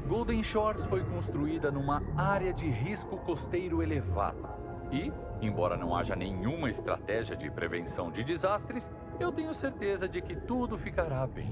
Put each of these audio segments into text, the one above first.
Golden Shores foi construída numa área de risco costeiro elevado. E, embora não haja nenhuma estratégia de prevenção de desastres, eu tenho certeza de que tudo ficará bem.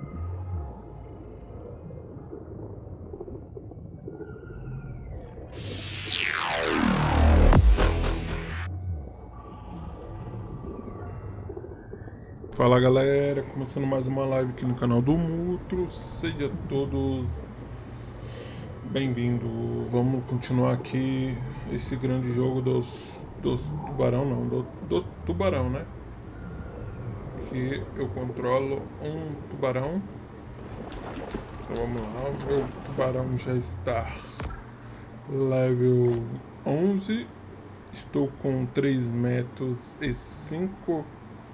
Fala galera, começando mais uma live aqui no canal do Mutro, sejam todos bem-vindos. Vamos continuar aqui esse grande jogo dos tubarão, não, do tubarão, né? Que eu controlo um tubarão. Então vamos lá, o meu tubarão já está level 11, estou com 3 metros e 5.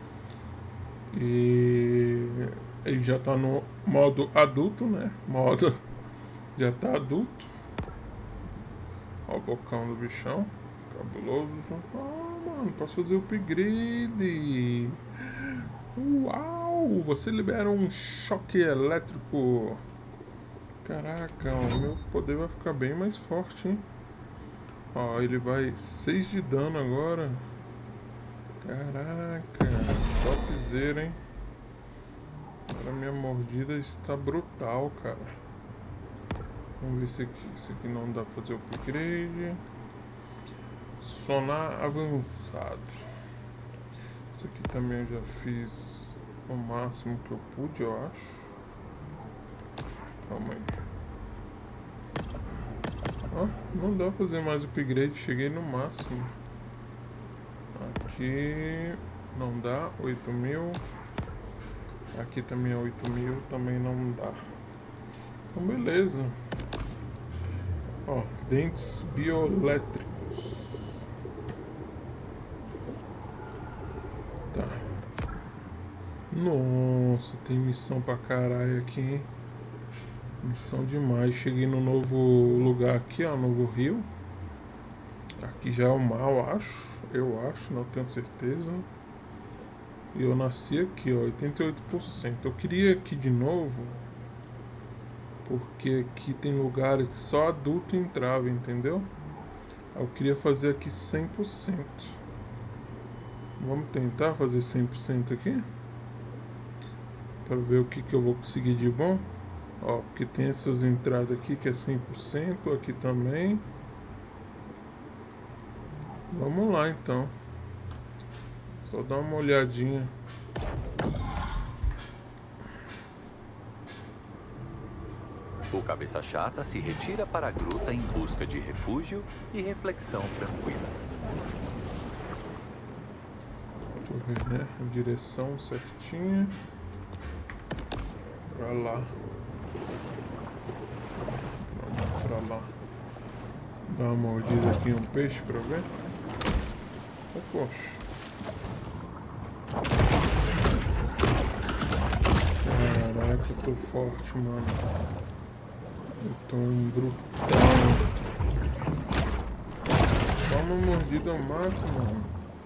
E ele já tá no modo adulto, né? Já tá adulto. Ó o bocão do bichão. Cabuloso. Ah, mano, posso fazer o upgrade. Uau! Você libera um choque elétrico. Caraca, o meu poder vai ficar bem mais forte, hein? Ó, ele vai 6 de dano agora. Caraca, topzera, hein? Agora minha mordida está brutal, cara. Vamos ver se aqui não dá pra fazer o upgrade. Sonar avançado. Isso aqui também eu já fiz o máximo que eu pude, eu acho. Calma aí. Ó, não dá pra fazer mais upgrade, cheguei no máximo. Aqui não dá, 8.000. Aqui também é 8.000, também não dá. Então beleza. Ó, dentes bioelétricos. Tá. Nossa, tem missão pra caralho aqui, hein? Missão demais. Cheguei no novo lugar aqui, ó, novo rio. Aqui já é o mal, acho. Eu acho, não tenho certeza. E eu nasci aqui, ó, 88%. Eu queria aqui de novo, porque aqui tem lugares que só adulto entrava, entendeu? Eu queria fazer aqui 100%. Vamos tentar fazer 100% aqui? Para ver o que eu vou conseguir de bom. Ó, porque tem essas entradas aqui que é 100%, aqui também. Vamos lá então. Só dar uma olhadinha. O cabeça chata se retira para a gruta em busca de refúgio e reflexão tranquila. Deixa eu ver, né? A direção certinha. Pra lá. Vamos pra lá. Dá uma mordida aqui em um peixe pra ver. Oh, poxa. Caraca, eu tô forte, mano. Eu tô um brutal. Só uma mordida eu mato, mano.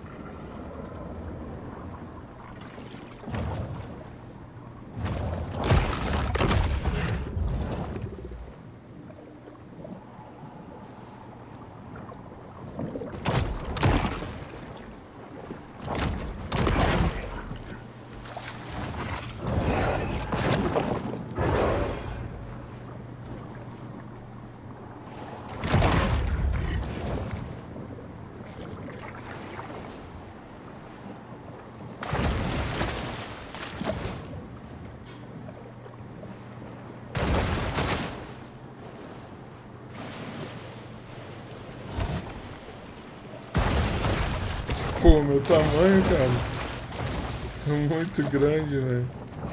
Pô, meu tamanho, cara. Tô muito grande, velho.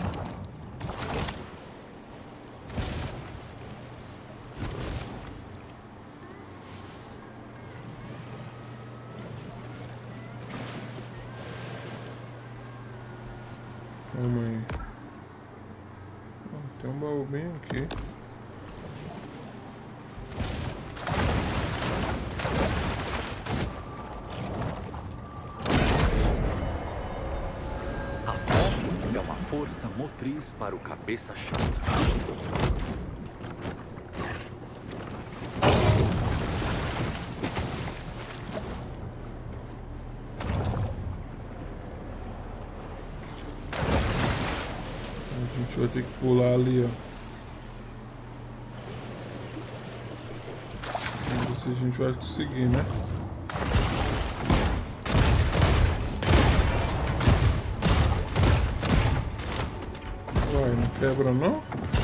Calma aí. Tem um baú bem aqui. Força motriz para o cabeça chata. vai ter que pular ali, ó. Vamos ver se a gente vai conseguir, né? Uai, não quebra não?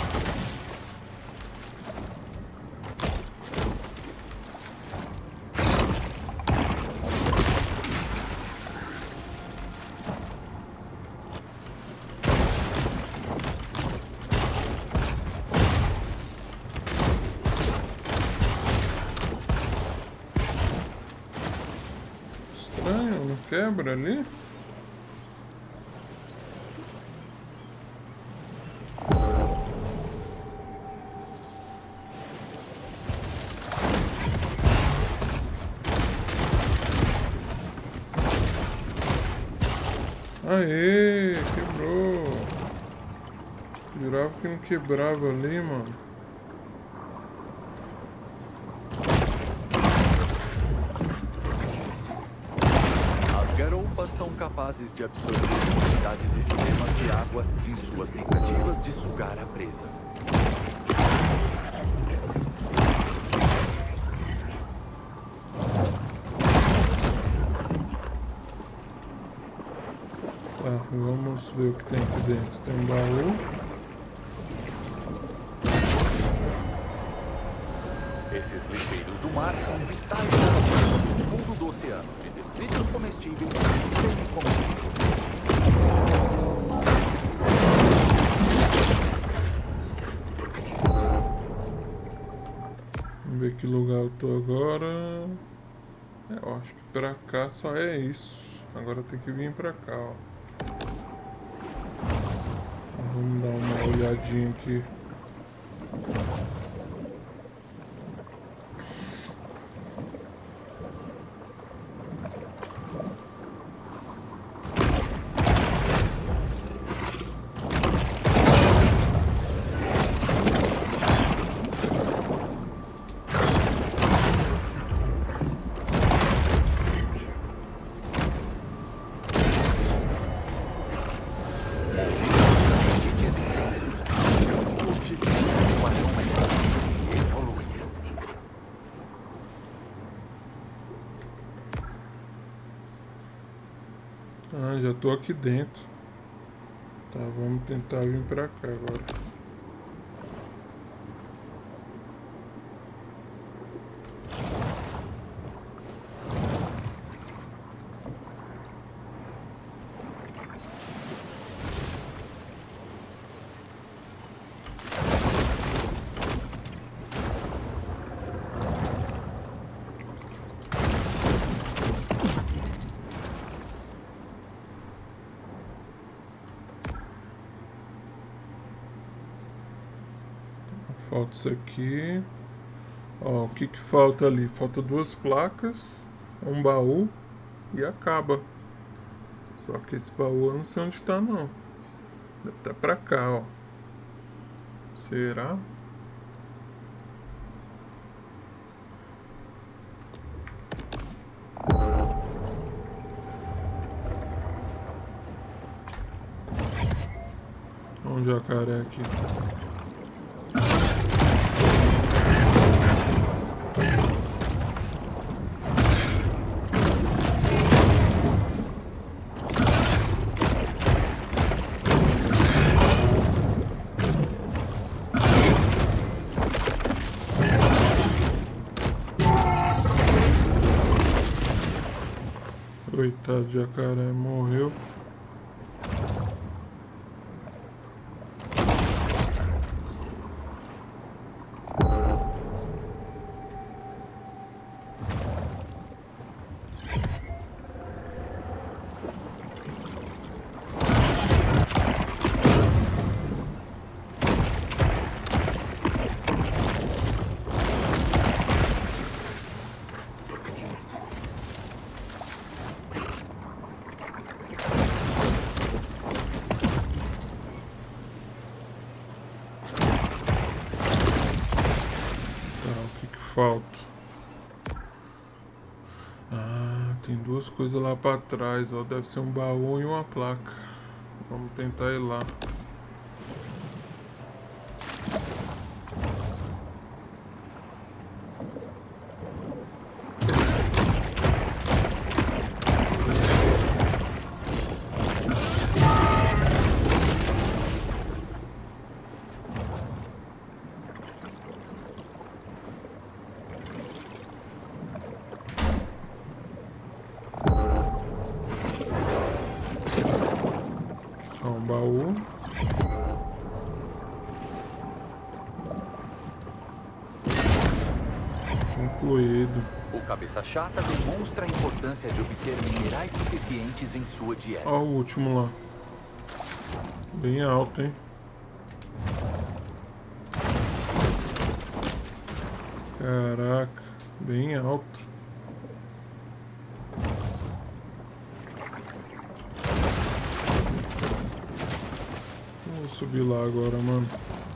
Estranho, não quebra ali? Aê, quebrou. Jurava que não quebrava ali, mano. As garoupas são capazes de absorver quantidades extremas de água em suas tentativas de sugar a presa. Tá, vamos ver o que tem aqui dentro. Tem um baú. Esses lixeiros do mar são vitais para a presa do fundo do oceano, de detritos comestíveis e semi-comestíveis. Vamos ver que lugar eu tô agora. Eu acho que pra cá só é isso. Agora tem que vir pra cá, ó. Vamos dar uma olhadinha aqui. Ah, já tô aqui dentro. Tá, vamos tentar vir pra cá agora. Falta isso aqui. Ó, o que que falta ali? Falta 2 placas, um baú e acaba. Só que esse baú eu não sei onde tá não. Deve estar pra cá, ó. Será? Olha um jacaré aqui. Coitado do jacaré, morreu. Falta. Ah, tem 2 coisas lá pra trás, ó. Deve ser um baú e uma placa. Vamos tentar ir lá. Concluído. O cabeça chata demonstra a importância de obter minerais suficientes em sua dieta. Ó o último lá. Bem alto, hein? Caraca, bem alto. Vou subir lá agora, mano.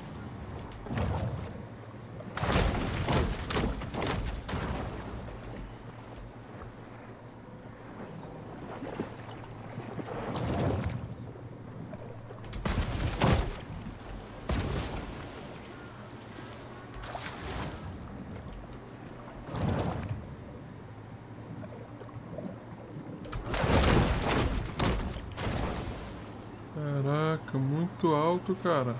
Caraca, muito alto, cara.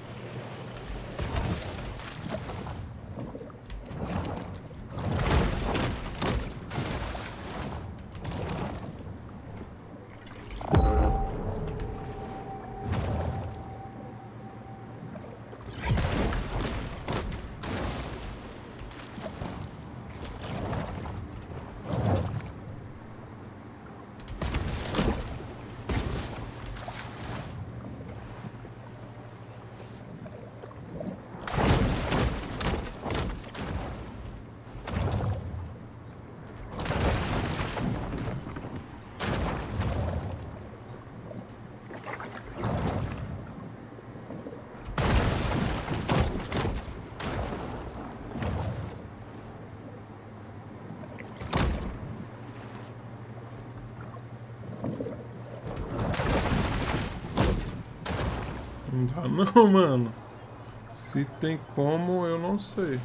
Não dá não, mano. Se tem como, eu não sei.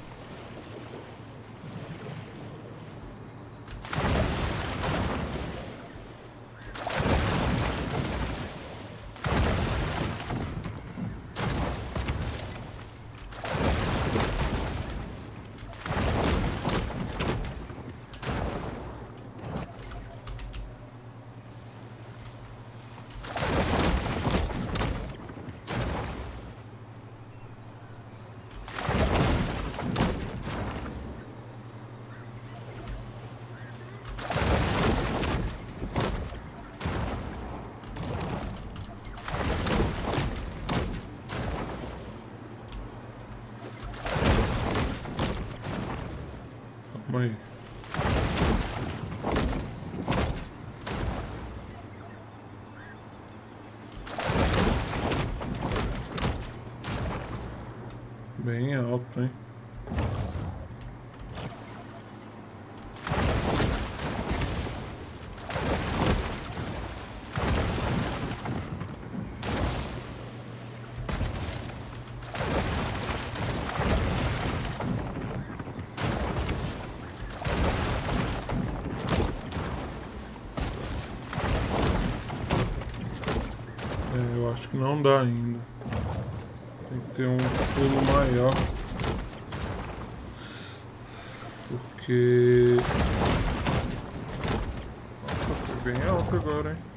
Calma aí. Bem alto, hein? Eu acho que não dá ainda. Tem que ter um pulo maior. Porque... Nossa, foi bem alto agora, hein?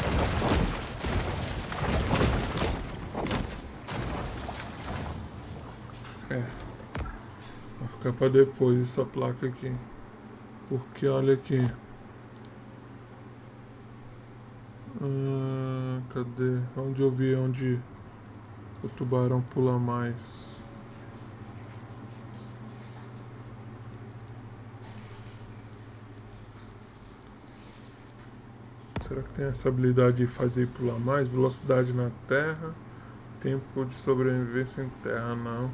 Vai ficar pra depois essa placa aqui. Porque olha aqui. Cadê? Onde eu vi onde o tubarão pula mais? Será que tem essa habilidade de fazer pular mais? Velocidade na terra. Tempo de sobrevivência em terra, não.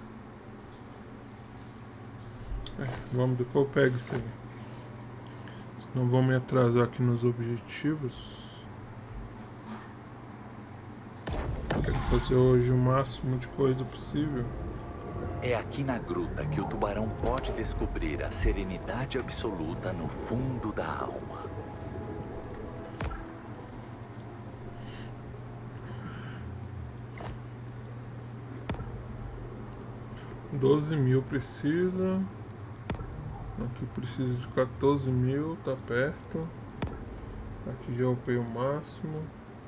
Vamos, depois eu pego isso aí. Senão vou me atrasar aqui nos objetivos. Quero fazer hoje o máximo de coisa possível. É aqui na gruta que o tubarão pode descobrir a serenidade absoluta no fundo da alma. $12.000 precisa. Aqui precisa de 14.000, tá perto. Aqui já upei o máximo.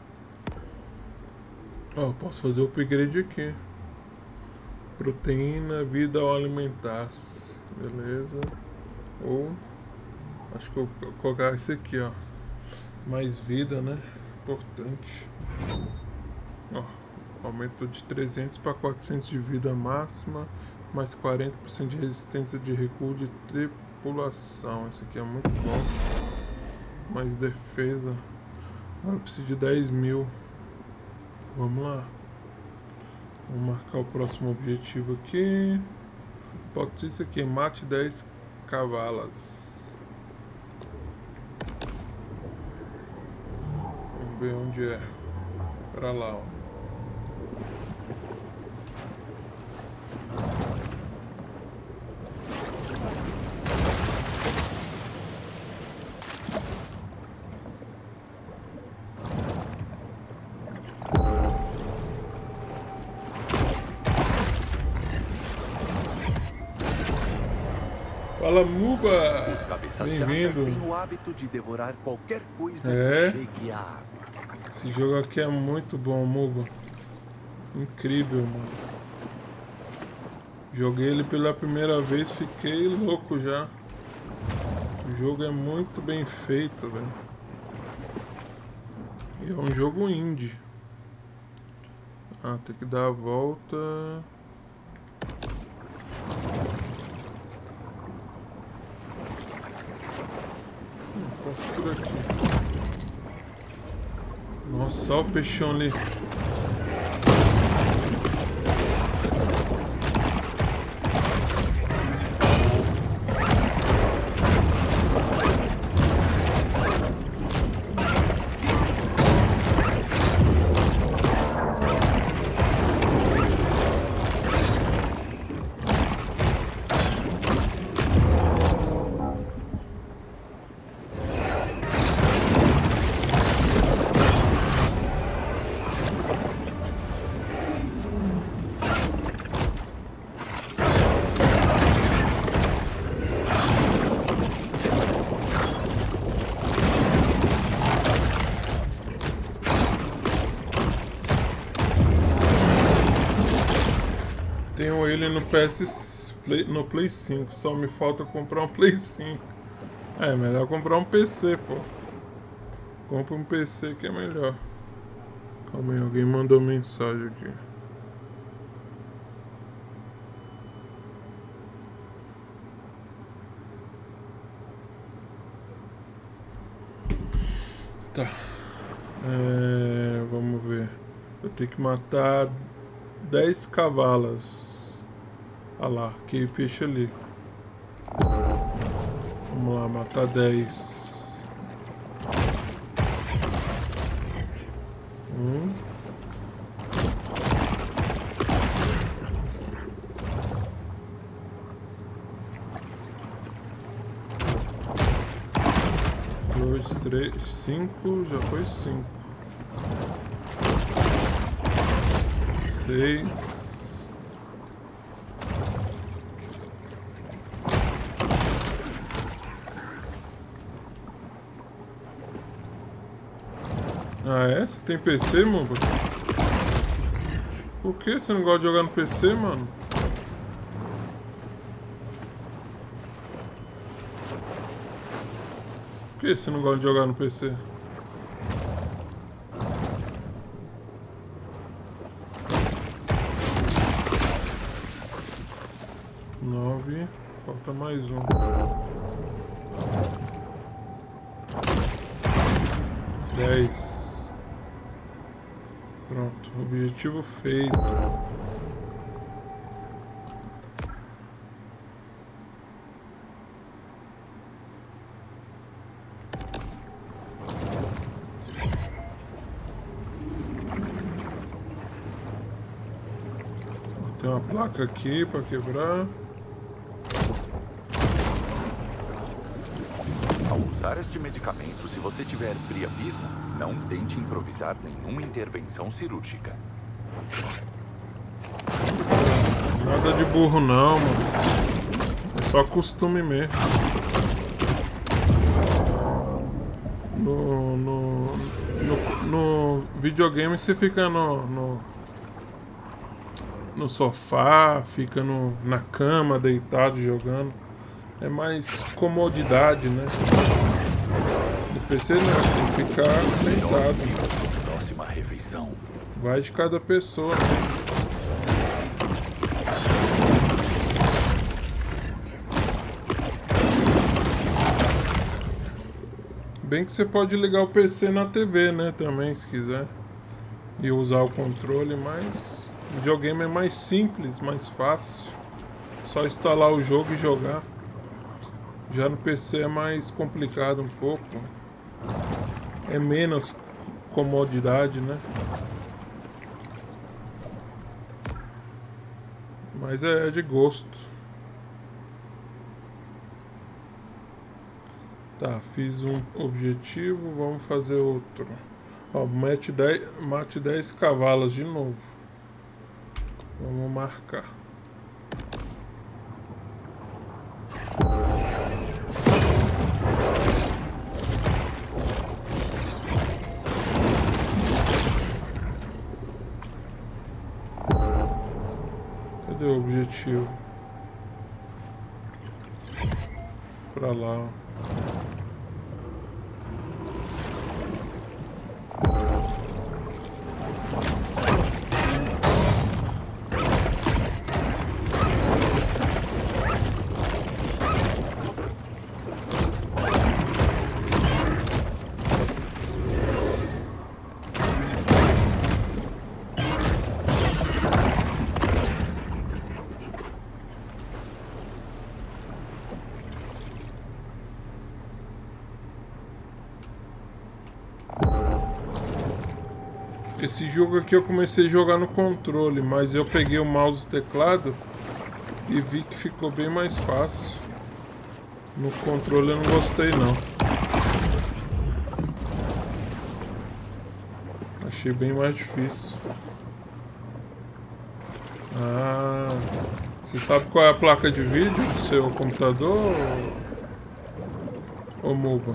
Ó, posso fazer o upgrade aqui. Proteína, vida ao alimentar-se. Beleza. Ou acho que eu vou colocar esse aqui, ó. Mais vida, né? Importante. Ó, aumento de 300 para 400 de vida máxima, mais 40% de resistência de recuo de tripulação. Esse aqui é muito bom. Mais defesa. Agora eu preciso de 10 mil. Vamos lá. Vamos marcar o próximo objetivo aqui. Pode ser isso aqui. Mate 10 cavalas. Vamos ver onde é. Pra lá, ó. Fala, Muba! Os cabeças Bem-vindo! têm o hábito de devorar qualquer coisa que chegue à água. Esse jogo aqui é muito bom, Muba. Incrível, mano. Joguei ele pela primeira vez, fiquei louco já. O jogo é muito bem feito, velho. E é um jogo indie. Ah, tem que dar a volta. Passo por aqui. Nossa, olha o peixão ali. Tenho ele no no Play 5, só me falta comprar um Play 5. É melhor comprar um PC, pô. Compra um PC que é melhor. Calma aí, alguém mandou mensagem aqui. Tá. Vamos ver. Eu tenho que matar 10 cavalas. Olha lá, aquele peixe ali. Vamos lá, matar 10. 1. 2, 3, 5. Já foi 5. 6. Ah, é? Você tem PC, mano? Por que você não gosta de jogar no PC, mano? Por que você não gosta de jogar no PC? Falta mais um. 10. Pronto, objetivo feito. Tem uma placa aqui para quebrar. Ao usar este medicamento, se você tiver priapismo, não tente improvisar nenhuma intervenção cirúrgica. Nada de burro não, mano. É só costume mesmo. No videogame você fica no sofá, fica na cama, deitado, jogando. É mais comodidade, né? No PC não, você tem que ficar sentado. Próxima refeição. Vai de cada pessoa, né? Bem que você pode ligar o PC na TV, né? Também, se quiser. E usar o controle, mas o videogame é mais simples, mais fácil. Só instalar o jogo e jogar. Já no PC é mais complicado um pouco. É menos comodidade, né? Mas é de gosto. Tá, fiz um objetivo, vamos fazer outro. Ó, mate 10 cavalos de novo. Vamos marcar. Cadê o objetivo? Pra lá. Esse jogo aqui eu comecei a jogar no controle, mas eu peguei o mouse e o teclado e vi que ficou bem mais fácil. No controle eu não gostei não. Achei bem mais difícil. Ah, você sabe qual é a placa de vídeo do seu computador, ou Muba?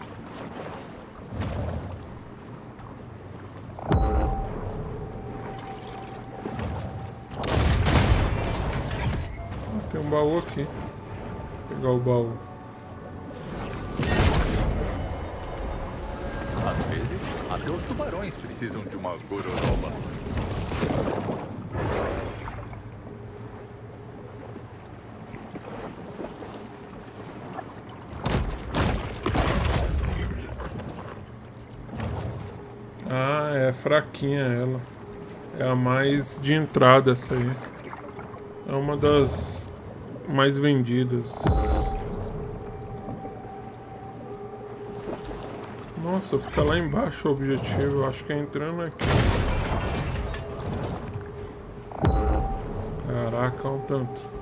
Tem um baú aqui. Vou pegar o baú. Às vezes, até os tubarões precisam de uma gororoba. Ah, é fraquinha ela. É a mais de entrada essa aí. É uma das mais vendidas. Nossa, fica lá embaixo o objetivo. Eu acho que é entrando aqui. Caraca, olha um tanto.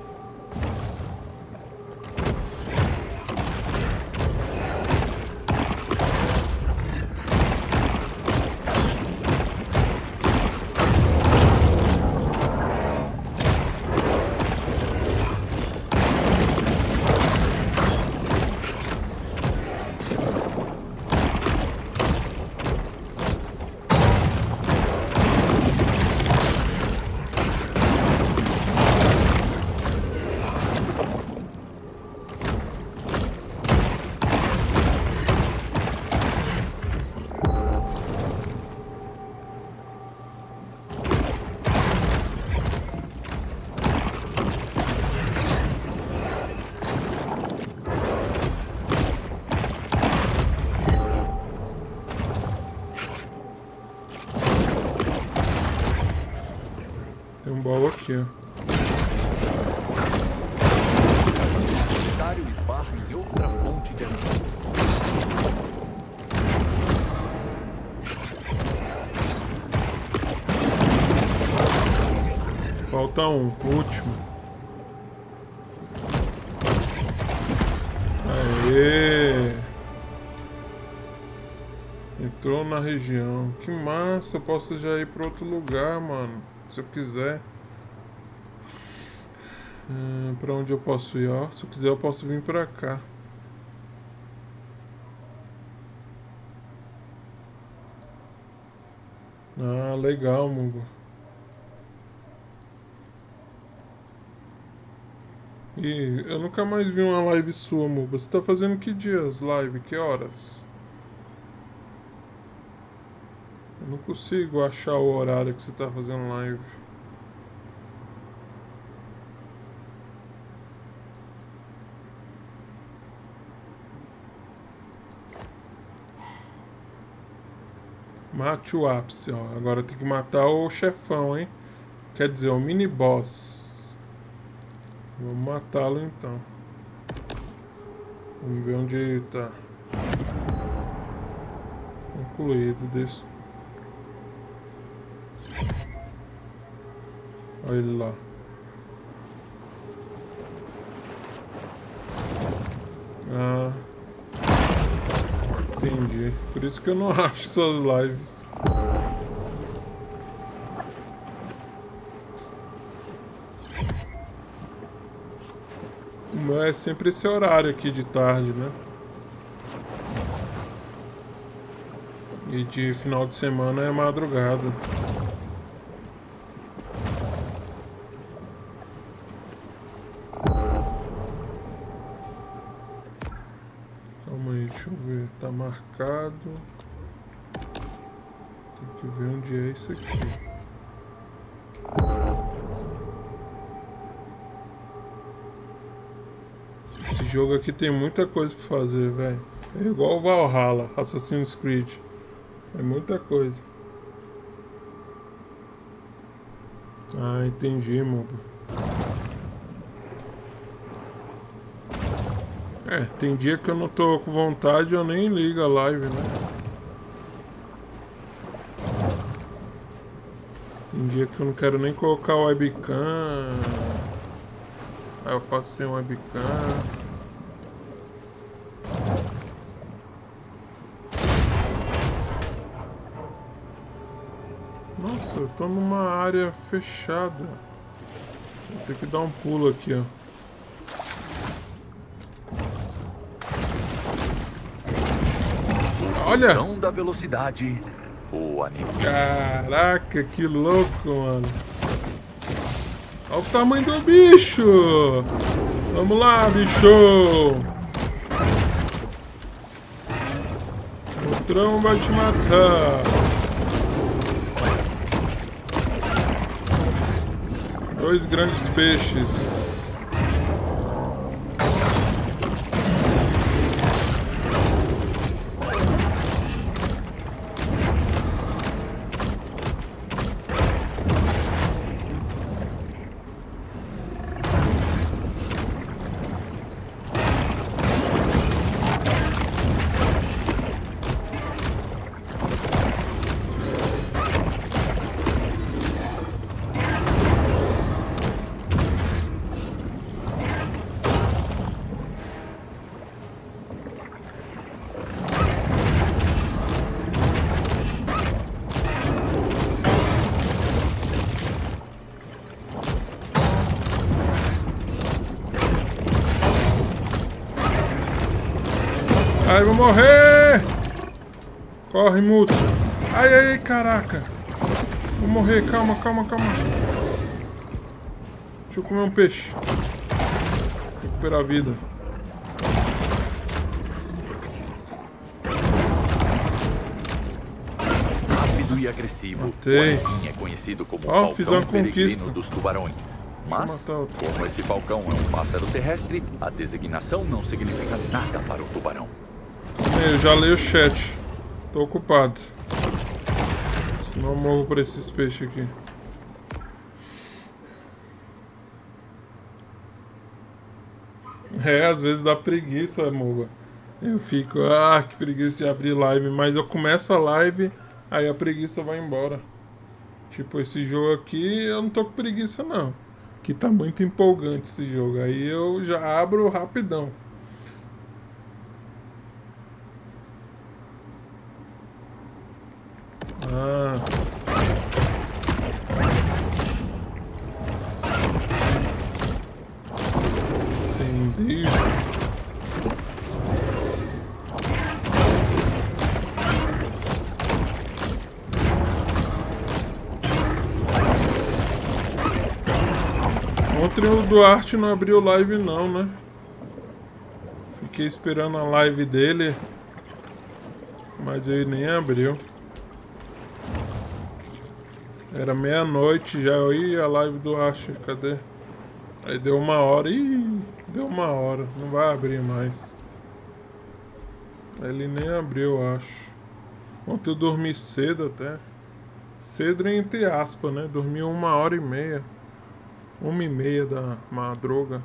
Tem um baú aqui, ó. O solitário esbarra em outra fonte de alimento. Falta um, o último. Aê! Entrou na região. Que massa, eu posso já ir para outro lugar, mano. Se eu quiser. Pra onde eu posso ir? Ó, se eu quiser eu posso vir pra cá. Ah, legal, Mugo. E eu nunca mais vi uma live sua, Muba. Você tá fazendo que dias live? Que horas? Eu não consigo achar o horário que você tá fazendo live. Mate o ápice, ó. Agora tem que matar o chefão, hein? Quer dizer, o mini boss. Vamos matá-lo então. Vamos ver onde ele tá. Concluído desse. Olha ele lá. Ah. Entendi. Por isso que eu não acho suas lives. Não é sempre esse horário aqui de tarde, né? E de final de semana é madrugada. Calma aí, deixa eu ver. Tá marcado. Tem que ver onde é isso aqui. Esse jogo aqui tem muita coisa pra fazer, velho. É igual o Valhalla, Assassin's Creed. É muita coisa. Ah, entendi, mano. É, tem dia que eu não tô com vontade, eu nem ligo a live, né? Tem dia que eu não quero nem colocar o webcam. Aí eu faço sem webcam. Nossa, eu tô numa área fechada. Vou ter que dar um pulo aqui, ó. Olha! Sultão da velocidade, o anime. Caraca, que louco, mano. Olha o tamanho do bicho. Vamos lá, bicho. O trão vai te matar. Dois grandes peixes. Ai, vou morrer! Corre, multa. Ai, ai, caraca. Vou morrer, calma, calma, calma. Deixa eu comer um peixe. Recuperar a vida. Rápido e agressivo, Matei. o anime é conhecido como Ó, fiz uma Falcão Peregrino conquista. dos Tubarões. Mas, matar outro. como esse falcão é um pássaro terrestre, a designação não significa nada para o tubarão. Eu já leio o chat. Tô ocupado. Senão eu morro por esses peixes aqui. É, às vezes dá preguiça, Moba. Eu fico, que preguiça de abrir live. Mas eu começo a live, aí a preguiça vai embora. Tipo, esse jogo aqui, eu não tô com preguiça, não. Que tá muito empolgante esse jogo. Aí eu já abro rapidão. Ah. Entendi. Ontem o Duarte não abriu live não, né? Fiquei esperando a live dele, mas ele nem abriu. Era meia-noite já, aí a live do Duarte, cadê? Aí deu 1h, deu 1h, não vai abrir mais. Ele nem abriu, eu acho. Ontem eu dormi cedo até. Cedo entre aspas, né? Dormi 1h30. 1h30 da madruga.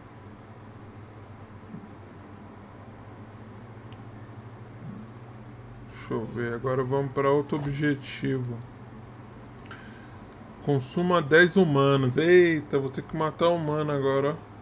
Deixa eu ver, agora vamos para outro objetivo. Consuma 10 humanos. Eita, vou ter que matar humano agora, ó.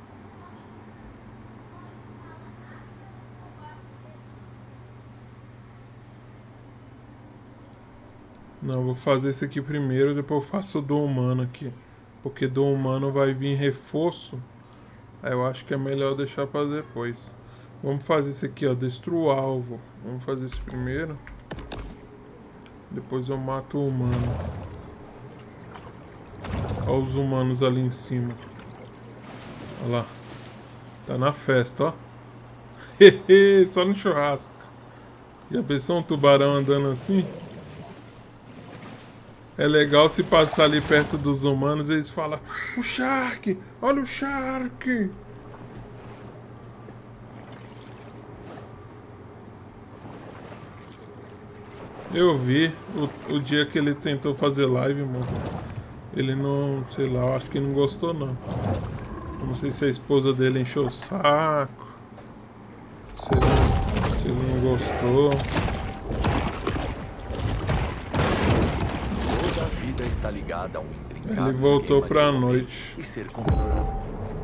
Não, vou fazer esse aqui primeiro, depois eu faço o do humano aqui. Porque do humano vai vir reforço. Aí eu acho que é melhor deixar para depois. Vamos fazer esse aqui, ó, destrua o alvo. Vamos fazer esse primeiro. Depois eu mato o humano. Olha os humanos ali em cima. Olha lá. Tá na festa, ó. Só no churrasco. Já pensou um tubarão andando assim? É legal se passar ali perto dos humanos e eles falam: o Shark! Olha o Shark! Eu vi o dia que ele tentou fazer live, mano. Ele não, sei lá, eu acho que não gostou não. Eu não sei se a esposa dele encheu o saco. Se ele não gostou. Toda a vida está ligada a um intrincado. Ele voltou pra noite. E ser comido.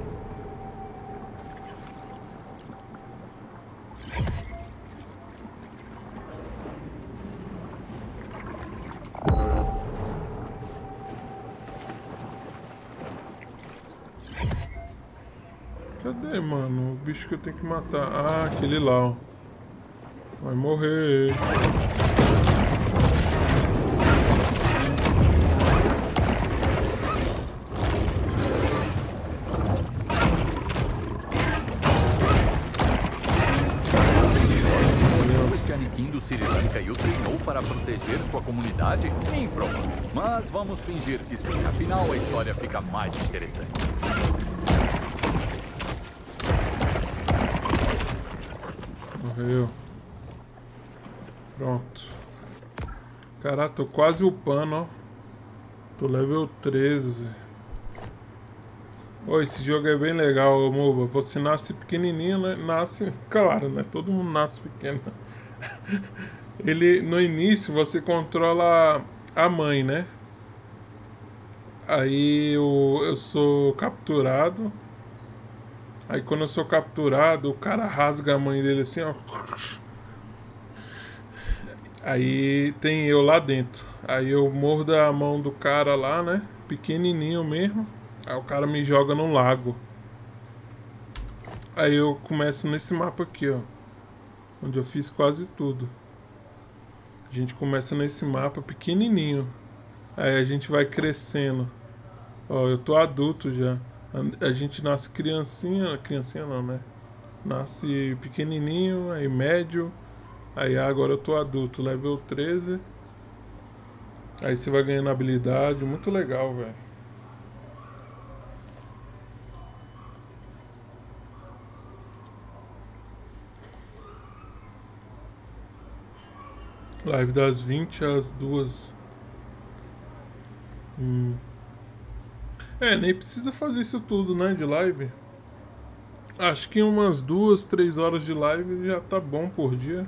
Cadê, mano? O bicho que eu tenho que matar. Ah, aquele lá, ó. Vai morrer. Christiane do Sri Lanka e o treinou para proteger sua comunidade? Improvável. Mas vamos fingir que sim. Afinal, a história fica mais interessante. Morreu. Pronto. Caraca, tô quase upando, ó. Tô level 13. Ô, esse jogo é bem legal, Muba. Você nasce pequenininho, né? Nasce, claro, né? Todo mundo nasce pequeno. Ele, no início, você controla a mãe, né? Aí eu sou capturado. Aí quando eu sou capturado, o cara rasga a mãe dele assim, ó. Aí tem eu lá dentro. Aí eu mordo a mão do cara lá, né? Pequenininho mesmo. Aí o cara me joga no lago. Aí eu começo nesse mapa aqui, ó. Onde eu fiz quase tudo. A gente começa nesse mapa pequenininho. Aí a gente vai crescendo. Ó, eu tô adulto já. A gente nasce criancinha. Criancinha não, né? Nasce pequenininho, aí médio. Aí agora eu tô adulto, level 13. Aí você vai ganhando habilidade. Muito legal, velho. Live das 20 às 2. É, nem precisa fazer isso tudo, né, de live. Acho que umas 2, 3 horas de live já tá bom por dia.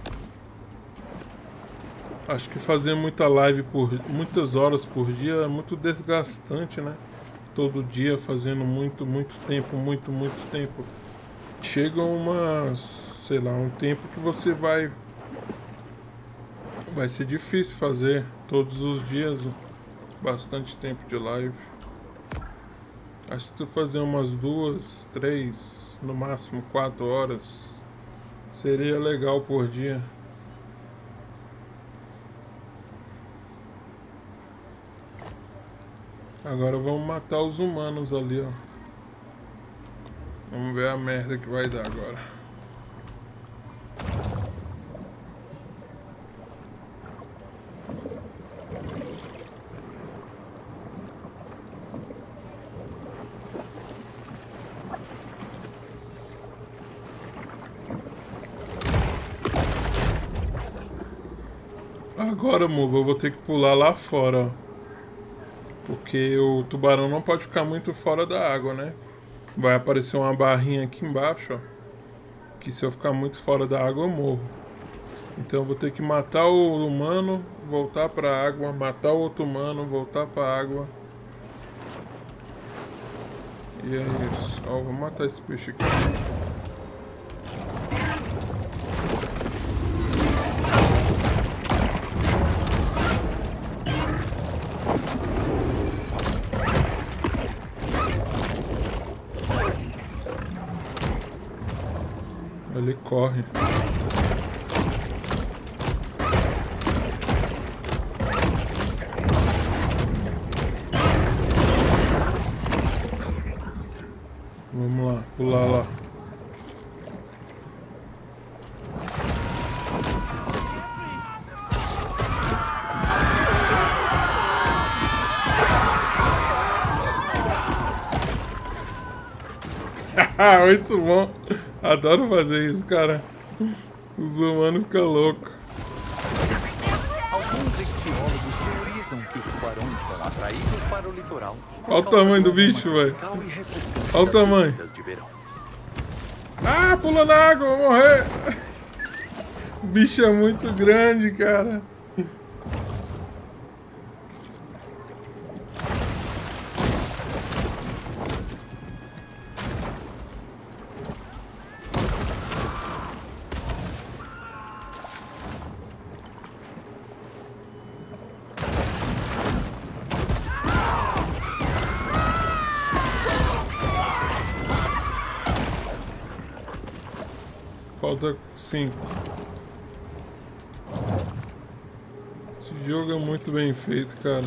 Acho que fazer muita live por muitas horas por dia é muito desgastante, né? Todo dia fazendo muito tempo, muito tempo. Chega umas, sei lá, um tempo que você vai ser difícil fazer todos os dias bastante tempo de live. Acho que se tu fazer umas 2, 3, no máximo 4 horas, seria legal por dia. Agora vamos matar os humanos ali, ó. Vamos ver a merda que vai dar agora. Agora, Muba, eu vou ter que pular lá fora, ó. Porque o tubarão não pode ficar muito fora da água, né? Vai aparecer uma barrinha aqui embaixo, ó. Que se eu ficar muito fora da água eu morro. Então eu vou ter que matar o humano, voltar pra água, matar o outro humano, voltar pra água. E é isso. Ó, vou matar esse peixe aqui. Ele corre. Vamos lá, pular lá. Muito bom. Adoro fazer isso, cara. Os humanos ficam loucos. Alguns ictiólogos teorizam que os tubarões são atraídos para o litoral. Olha o tamanho do bicho, velho. Olha o tamanho. Ah, pula na água, vou morrer. O bicho é muito grande, cara. Falta 5. Esse jogo é muito bem feito, cara.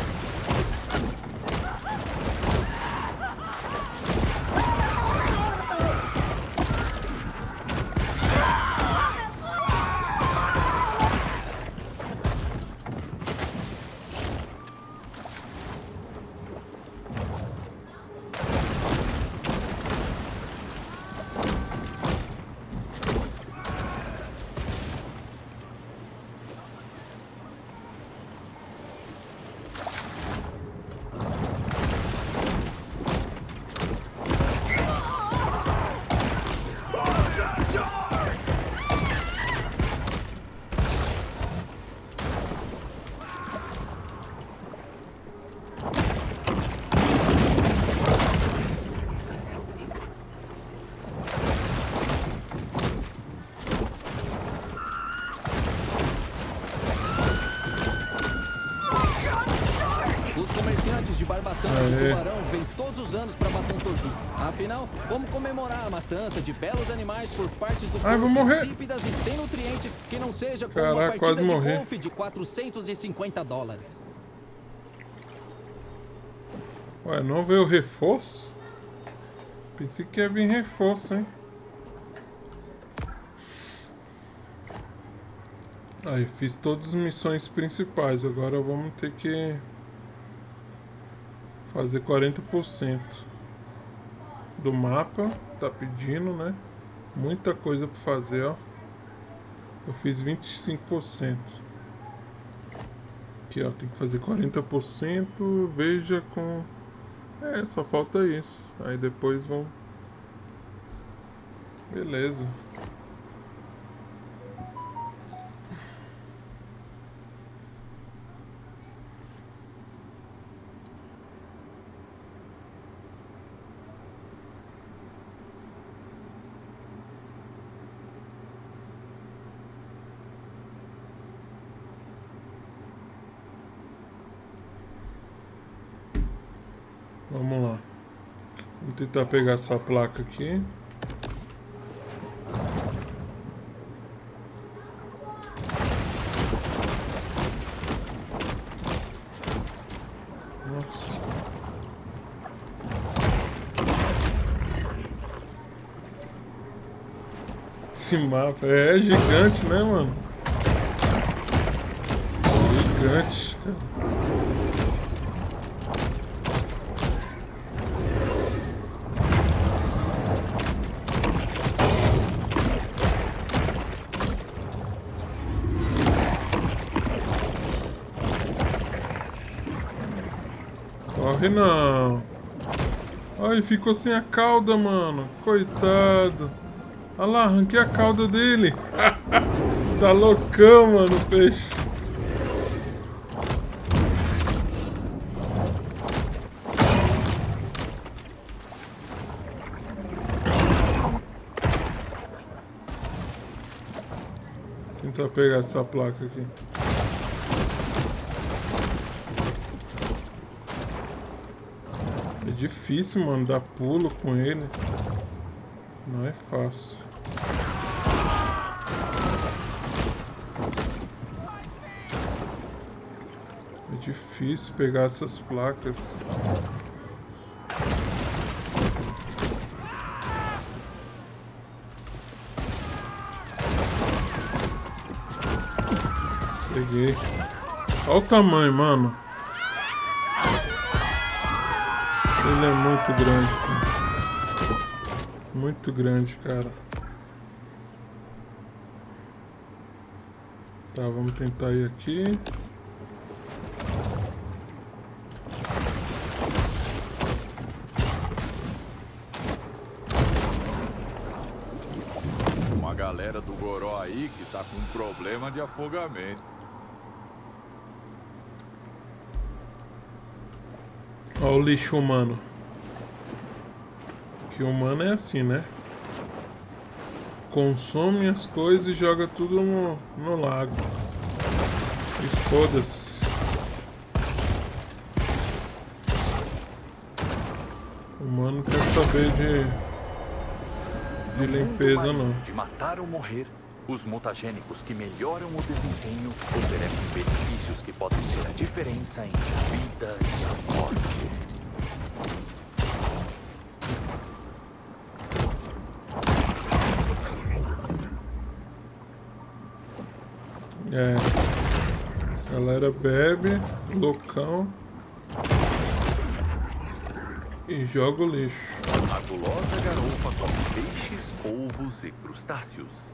Tubarão vem todos os anos para bater um tortuga. Afinal, vamos comemorar a matança de belos animais por partes do corpo insípidas e sem nutrientes que não seja como uma partida de golfe de $450. Ué, não veio reforço? Pensei que ia vir reforço, hein? Aí, fiz todas as missões principais. Agora vamos ter que fazer 40% do mapa. Tá pedindo, né? Muita coisa pra fazer, ó. Eu fiz 25%. Aqui, ó, tem que fazer 40%. Veja com... É, só falta isso. Aí depois vão... Beleza. Vamos lá. Vou tentar pegar essa placa aqui. Nossa. esse mapa. É gigante, né, mano? Gigante, cara. Corre não. Ai, ficou sem a cauda, mano. Coitado. Olha lá, arranquei a cauda dele. Tá loucão, mano, o peixe. Vou tentar pegar essa placa aqui. É difícil, mano, dar pulo com ele. Não é fácil. É difícil pegar essas placas. Peguei. Olha o tamanho, mano. Ele é muito grande, cara. Muito grande, cara. Tá, vamos tentar ir aqui. Uma galera do Goró aí que tá com um problema de afogamento. Olha o lixo humano. Que humano é assim, né? Consome as coisas e joga tudo no lago. E foda-se. O humano quer saber de limpeza, não. De matar ou morrer, os mutagênicos que melhoram o desempenho oferecem benefícios que podem ser a diferença entre a vida e a morte. É, a galera bebe, loucão, e joga o lixo. A gulosa garopa come peixes, polvos e crustáceos.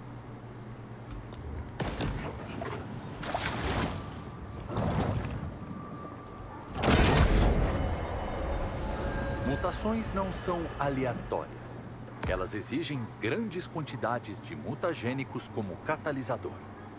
Mutações não são aleatórias. Elas exigem grandes quantidades de mutagênicos como catalisador.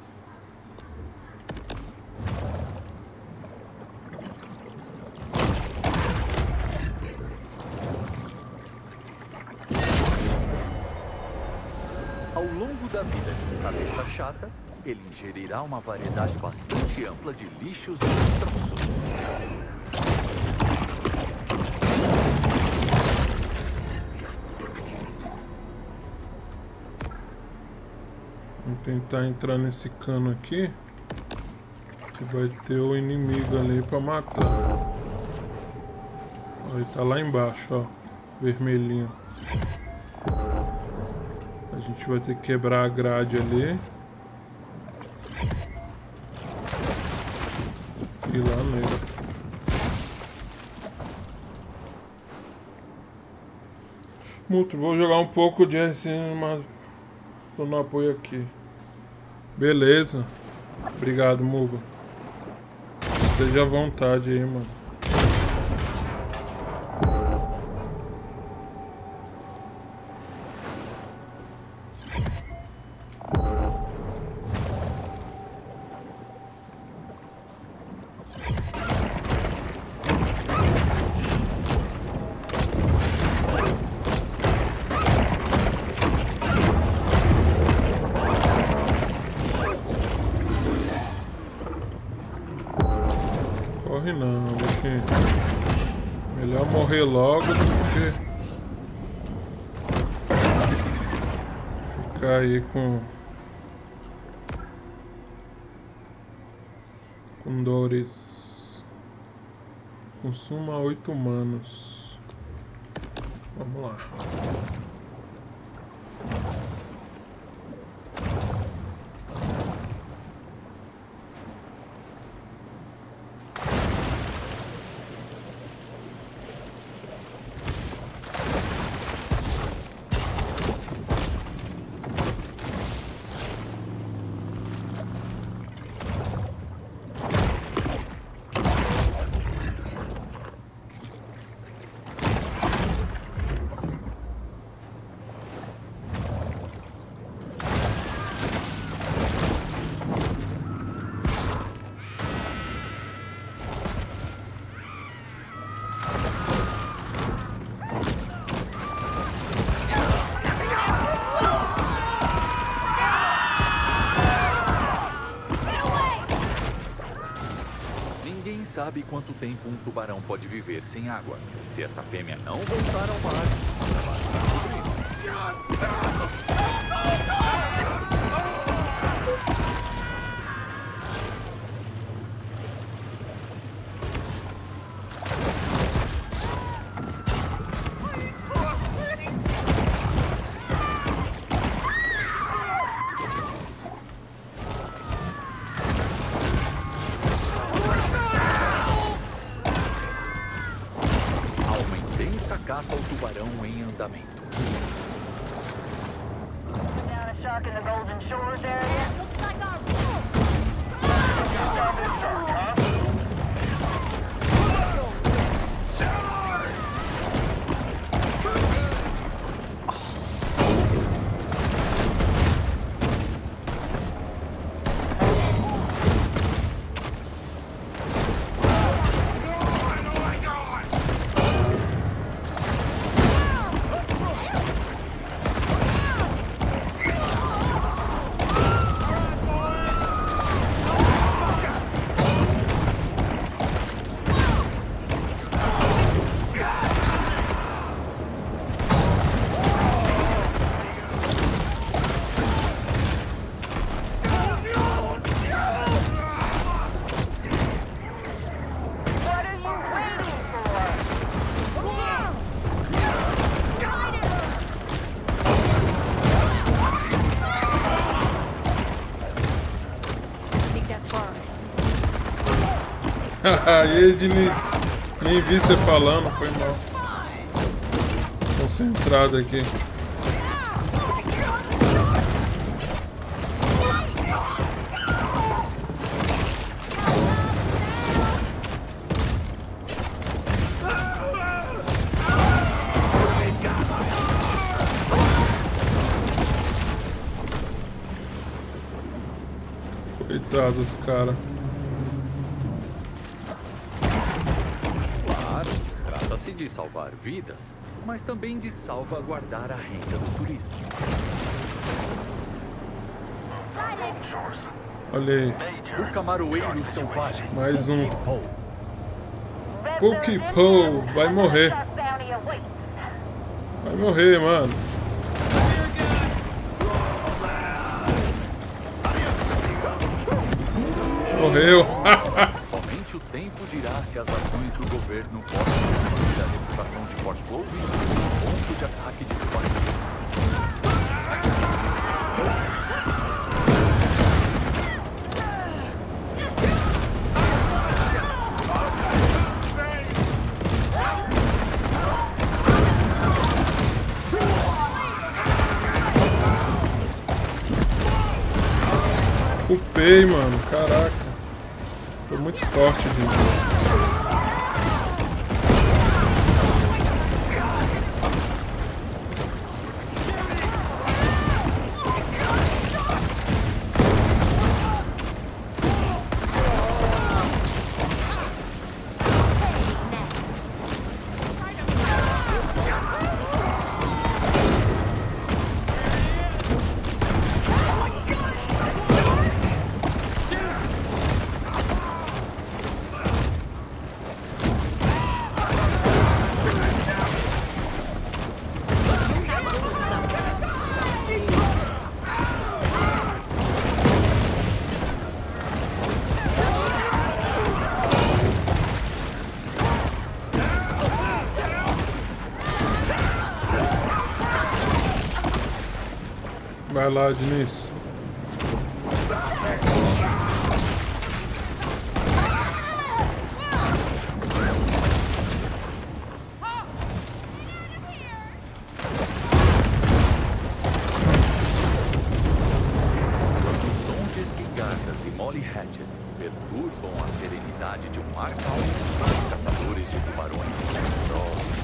Ao longo da vida de um cabeça chata, ele ingerirá uma variedade bastante ampla de lixos e destroços. Vamos tentar entrar nesse cano aqui, que vai ter o inimigo ali pra matar. Ele tá lá embaixo, ó, vermelhinho. A gente vai ter que quebrar a grade ali. E lá nele. Muito, vou jogar um pouco de assim, mas tô no apoio aqui. Beleza. Obrigado, Muba. Esteja à vontade aí, mano. Corre não, bichinho. Melhor morrer logo do que ficar aí com dores. Consuma 8 humanos. Vamos lá. sabe quanto tempo um tubarão pode viver sem água. Se esta fêmea não voltar ao mar, o trabalho está cumprido. Caça ao tubarão em andamento. E aí, Diniz? Nem vi você falando, foi mal. Concentrado aqui. Coitados, cara. Trata-se de salvar vidas, mas também de salvaguardar a renda do turismo. Olha aí. O camaroeiro selvagem. Mais um. Poke Paul. Vai morrer. Vai morrer, mano. Morreu. Somente o tempo dirá se as ações do governo podem destruir a reputação de Port Clovis no ponto de ataque de tubarão. Upei, mano. Caraca. Tô muito forte, gente. Vai lá, Diniz. Som de espingardas e Molly Hatchet perturbam a serenidade de um mar calmo. Os caçadores de tubarões estão próximos.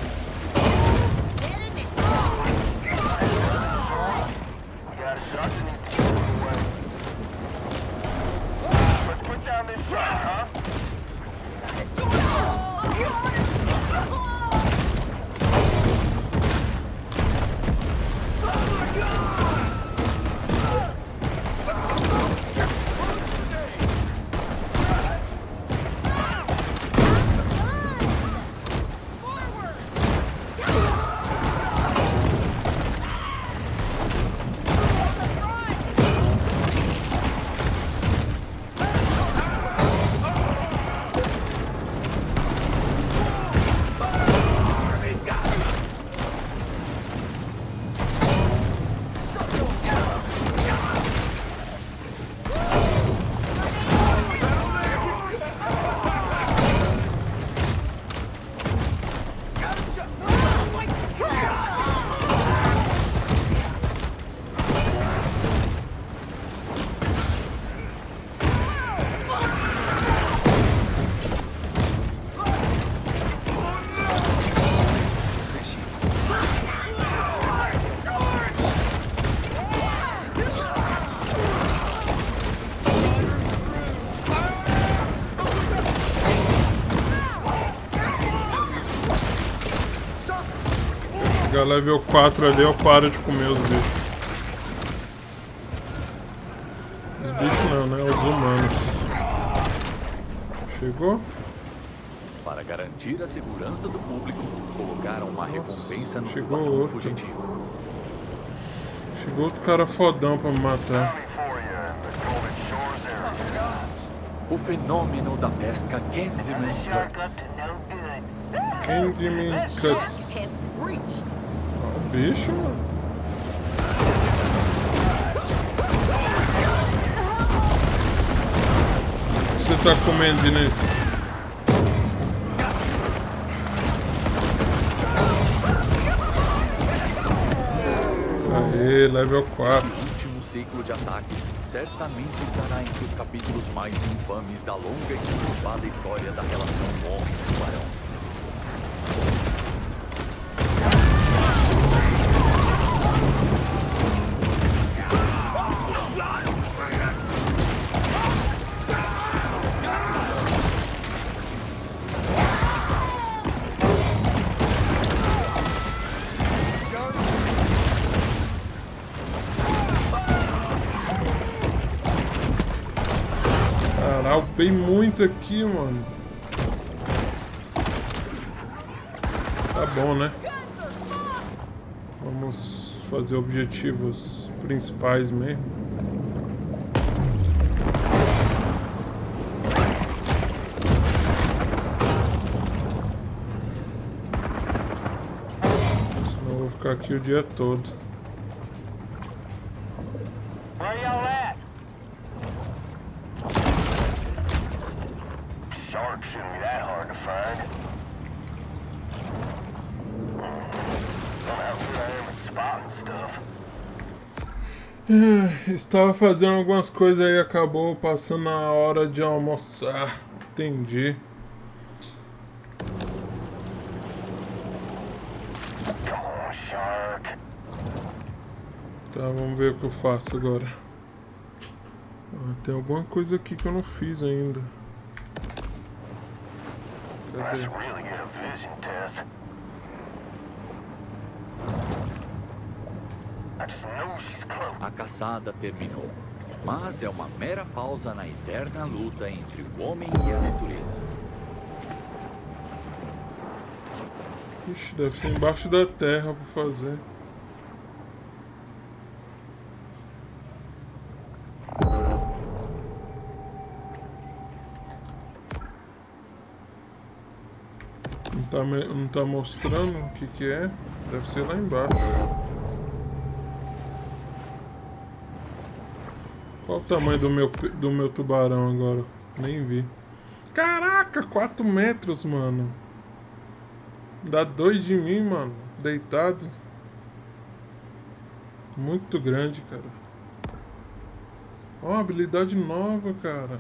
Chegar level 4 ali, eu paro de comer os bichos. Os bichos não, né? Os humanos. Chegou? Para garantir a segurança do público, colocaram uma recompensa no chegou tubarão outro. fugitivo. Chegou outro cara fodão pra me matar. O fenômeno da pesca Candyman Cuts. Candyman Cuts. O bicho, mano. O que você tá comendo, Diniz? Aê, level 4. O último ciclo de ataques certamente estará entre os capítulos mais infames da longa e conturbada história da relação homem-tubarão. Upei muito aqui, mano. Tá bom, né? Vamos fazer objetivos principais mesmo. Senão eu vou ficar aqui o dia todo. Estava fazendo algumas coisas aí, acabou passando a hora de almoçar. Entendi. Tá, vamos ver o que eu faço agora. Tem alguma coisa aqui que eu não fiz ainda. Cadê? A caçada terminou, mas é uma mera pausa na eterna luta entre o homem e a natureza. Ixi, deve ser embaixo da terra pra fazer. Não tá mostrando o que é? Deve ser lá embaixo. Qual o tamanho do meu tubarão agora? Nem vi. Caraca, 4 metros, mano. Dá 2 de mim, mano. Deitado. Muito grande, cara. Ó, habilidade nova, cara.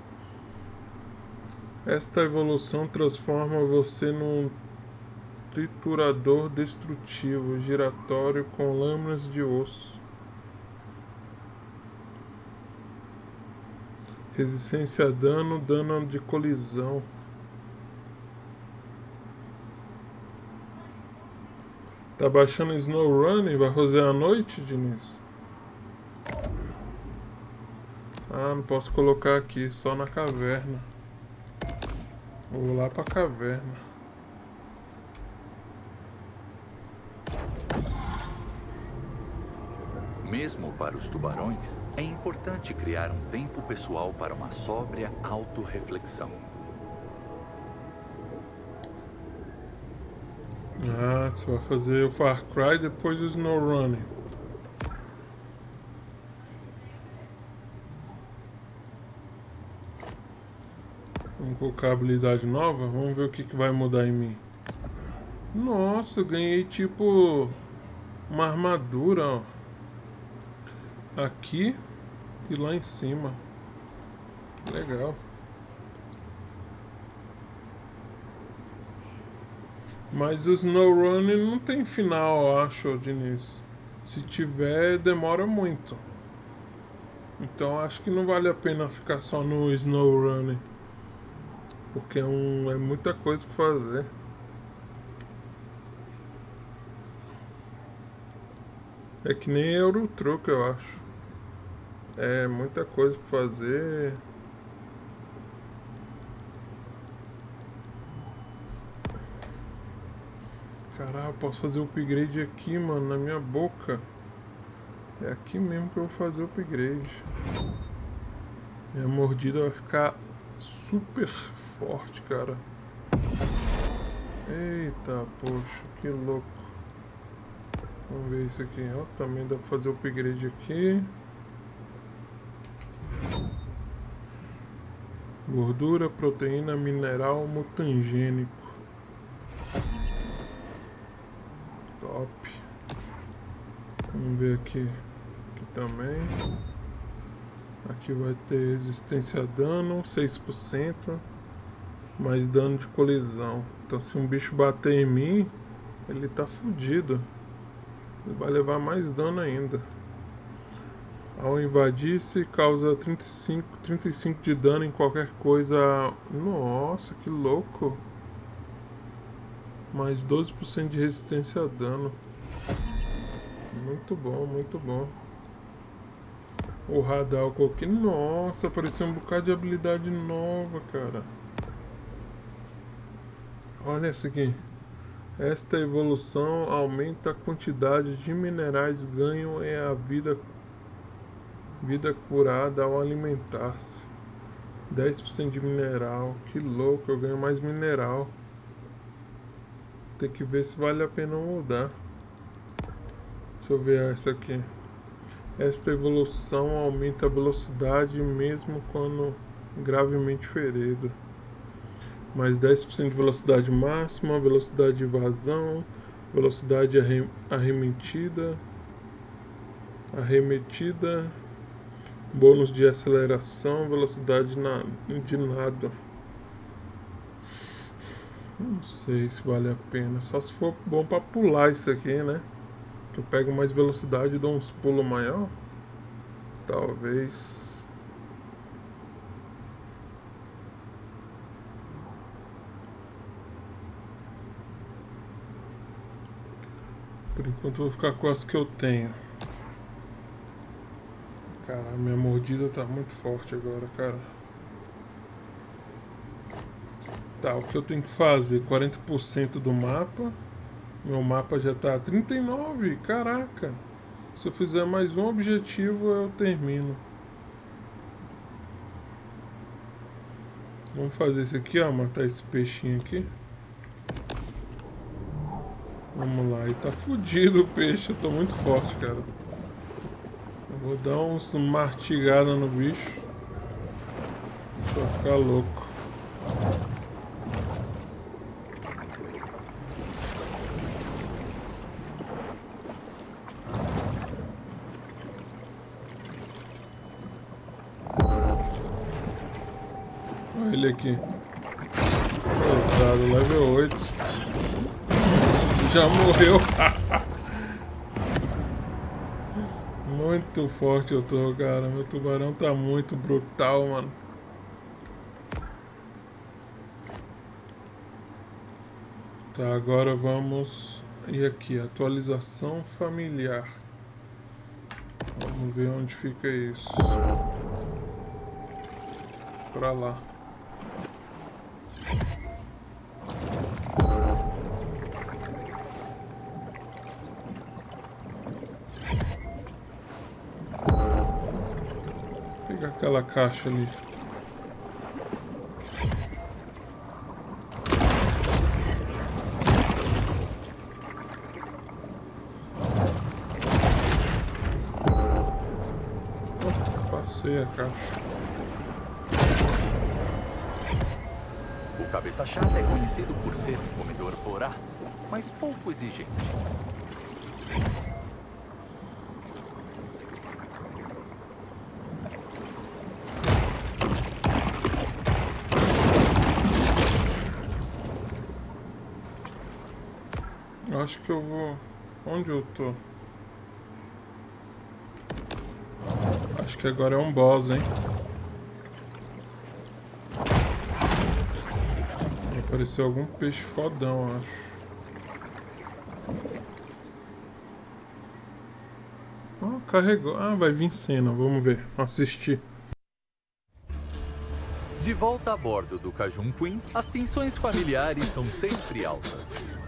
Esta evolução transforma você num triturador destrutivo, giratório com lâminas de osso. Resistência a dano, dano de colisão. Tá baixando Snow Running? Vai fazer à noite, Diniz? Ah, não posso colocar aqui, só na caverna. Vou lá pra caverna. Mesmo para os tubarões, é importante criar um tempo pessoal para uma sóbria autorreflexão. Ah, você vai fazer o Far Cry depois do Snow Running. Vamos colocar a habilidade nova? Vamos ver o que vai mudar em mim. Nossa, eu ganhei tipo uma armadura, ó. Aqui e lá em cima. Legal. Mas o SnowRunner não tem final, eu acho, Diniz. Se tiver, demora muito. Então acho que não vale a pena ficar só no SnowRunner. Porque é muita coisa pra fazer. É que nem Euro Truck, eu acho. É muita coisa pra fazer. Caralho, eu posso fazer o upgrade aqui, mano, na minha boca. É aqui mesmo que eu vou fazer o upgrade. Minha mordida vai ficar super forte, cara. Eita, poxa, que louco. Vamos ver isso aqui, ó. Também dá pra fazer o upgrade aqui. Gordura, proteína, mineral, mutagênico. Top. Vamos ver aqui. Aqui também. Aqui vai ter resistência a dano, 6%. Mais dano de colisão. Então se um bicho bater em mim, ele tá fudido. Ele vai levar mais dano ainda. Ao invadir-se, causa 35 de dano em qualquer coisa. Nossa, que louco. Mais 12% de resistência a dano. Muito bom, muito bom. O radar eu coloquei. Nossa, apareceu um bocado de habilidade nova, cara. Olha essa aqui. Esta evolução aumenta a quantidade de minerais ganho em a vida curada ao alimentar-se. 10% de mineral. Que louco, eu ganho mais mineral. Tem que ver se vale a pena mudar. Deixa eu ver essa aqui. Esta evolução aumenta a velocidade mesmo quando gravemente ferido. Mais 10% de velocidade máxima, velocidade de evasão, velocidade arremetida, bônus de aceleração, velocidade de nado. Não sei se vale a pena, só se for bom pra pular isso aqui, né? Que eu pego mais velocidade e dou uns pulos maior. Talvez. Por enquanto eu vou ficar com as que eu tenho. Cara, minha mordida tá muito forte agora, cara. Tá, o que eu tenho que fazer? 40% do mapa. Meu mapa já tá 39, caraca. Se eu fizer mais um objetivo, eu termino. Vamos fazer isso aqui, ó, matar esse peixinho aqui. Vamos lá, e tá fudido o peixe, eu tô muito forte, cara. Eu vou dar uns martigadas no bicho. Deixa eu ficar louco. Olha ele aqui. Coitado, level 8. Já morreu. Muito forte eu tô, cara. Meu tubarão tá muito brutal, mano. Tá, agora vamos ir aqui. Atualização familiar. Vamos ver onde fica isso. Pra lá. Pega aquela caixa ali. Passei a caixa. O cabeça-chata é conhecido por ser um comedor voraz, mas pouco exigente. Acho que eu vou... Onde eu tô? Acho que agora é um boss, hein? Apareceu algum peixe fodão, acho. carregou. Ah, vai vir cena, vamos ver, assistir. De volta a bordo do Cajun Queen, as tensões familiares são sempre altas.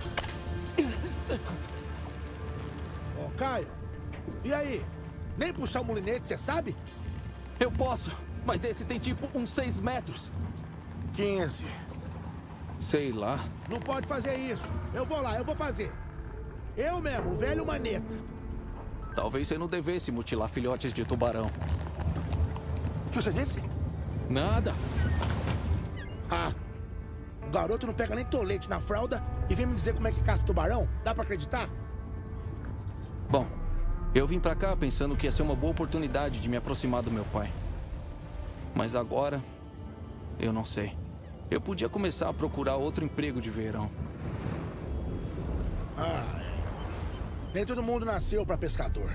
Ô, Caio, e aí? Nem puxar o molinete, você sabe? Eu posso, mas esse tem tipo uns 6 metros. 15. Sei lá. Não pode fazer isso. Eu vou lá, eu vou fazer. Eu mesmo, o velho maneta. Talvez você não devesse mutilar filhotes de tubarão. O que você disse? Nada. Ah, o garoto não pega nem tolete na fralda e vem me dizer como é que caça tubarão? Dá pra acreditar? Bom, eu vim pra cá pensando que ia ser uma boa oportunidade de me aproximar do meu pai. Mas agora, eu não sei. Eu podia começar a procurar outro emprego de verão. Ah, nem todo mundo nasceu pra pescador.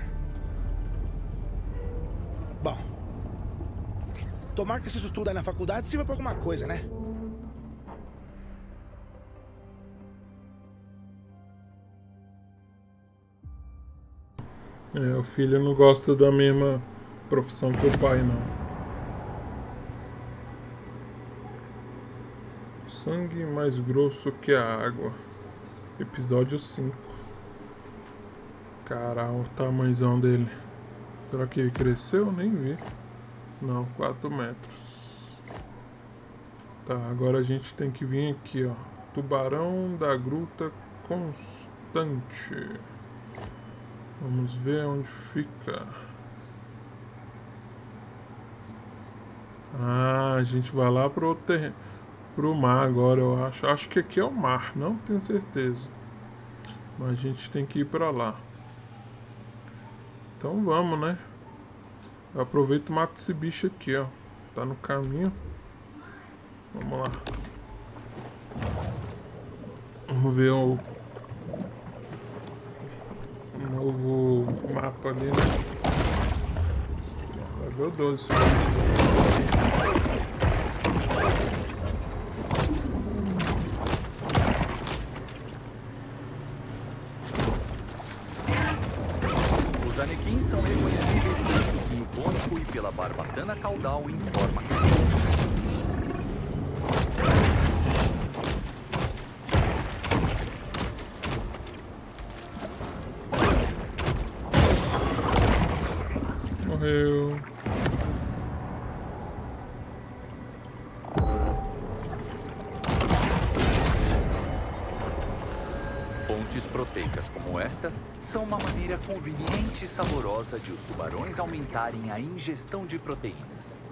Bom, tomara que esses estudos aí na faculdade sirva pra alguma coisa, né? É, o filho não gosta da mesma profissão que o pai, não. Sangue mais grosso que a água. Episódio 5. Caralho, o tamanhozão dele. Será que ele cresceu? Nem vi. Não, 4 metros. Tá, agora a gente tem que vir aqui, ó. Tubarão da Gruta Constante. Vamos ver onde fica. Ah, a gente vai lá pro outro terreno. Pro mar agora, eu acho. Acho que aqui é o mar, não tenho certeza. Mas a gente tem que ir pra lá. Então vamos, né? Eu aproveito e mato esse bicho aqui, ó. Tá no caminho. Vamos lá. Vamos ver o novo mapa ali, né? Level 12. Os anequins são reconhecíveis pelo focinho cônico e pela barbatana caudal em forma crescente. Morreu. Fontes proteicas como esta são uma maneira conveniente e saborosa de os tubarões aumentarem a ingestão de proteínas.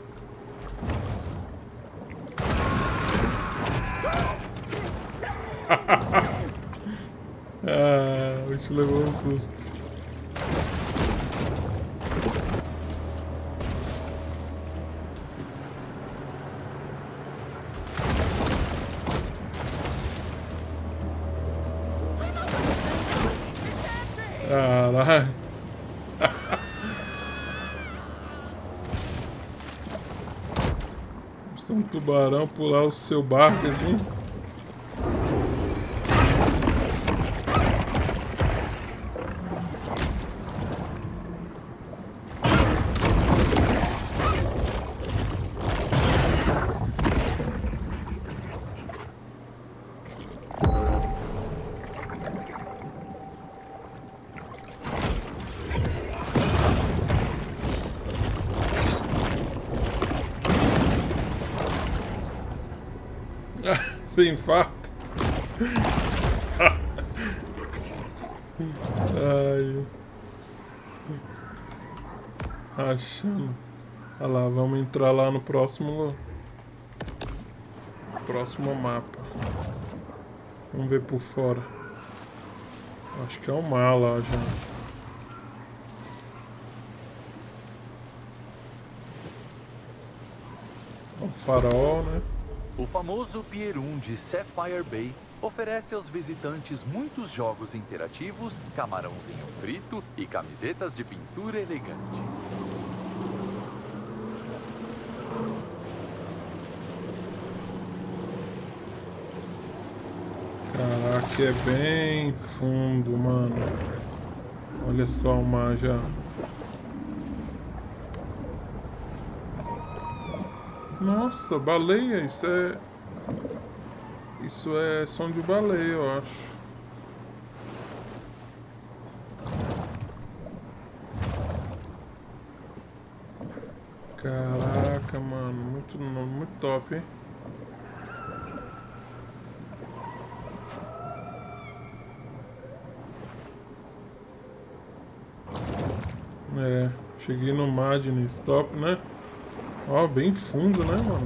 Ah, o bicho levou um susto. Caralho. Se um tubarão pular o seu barco assim. Sem infarto. Ai. Achando. Olha lá, vamos entrar lá no próximo mapa. Vamos ver por fora. Acho que é o mar lá já. O farol, né? O famoso Pier 1 de Sapphire Bay oferece aos visitantes muitos jogos interativos, camarãozinho frito e camisetas de pintura elegante. Caraca, é bem fundo, mano. Olha só o mar já. Nossa, baleia, isso é som de baleia, eu acho. Caraca, mano, muito top, hein? É, cheguei no Madness, top, né? Ó, bem fundo, né, mano?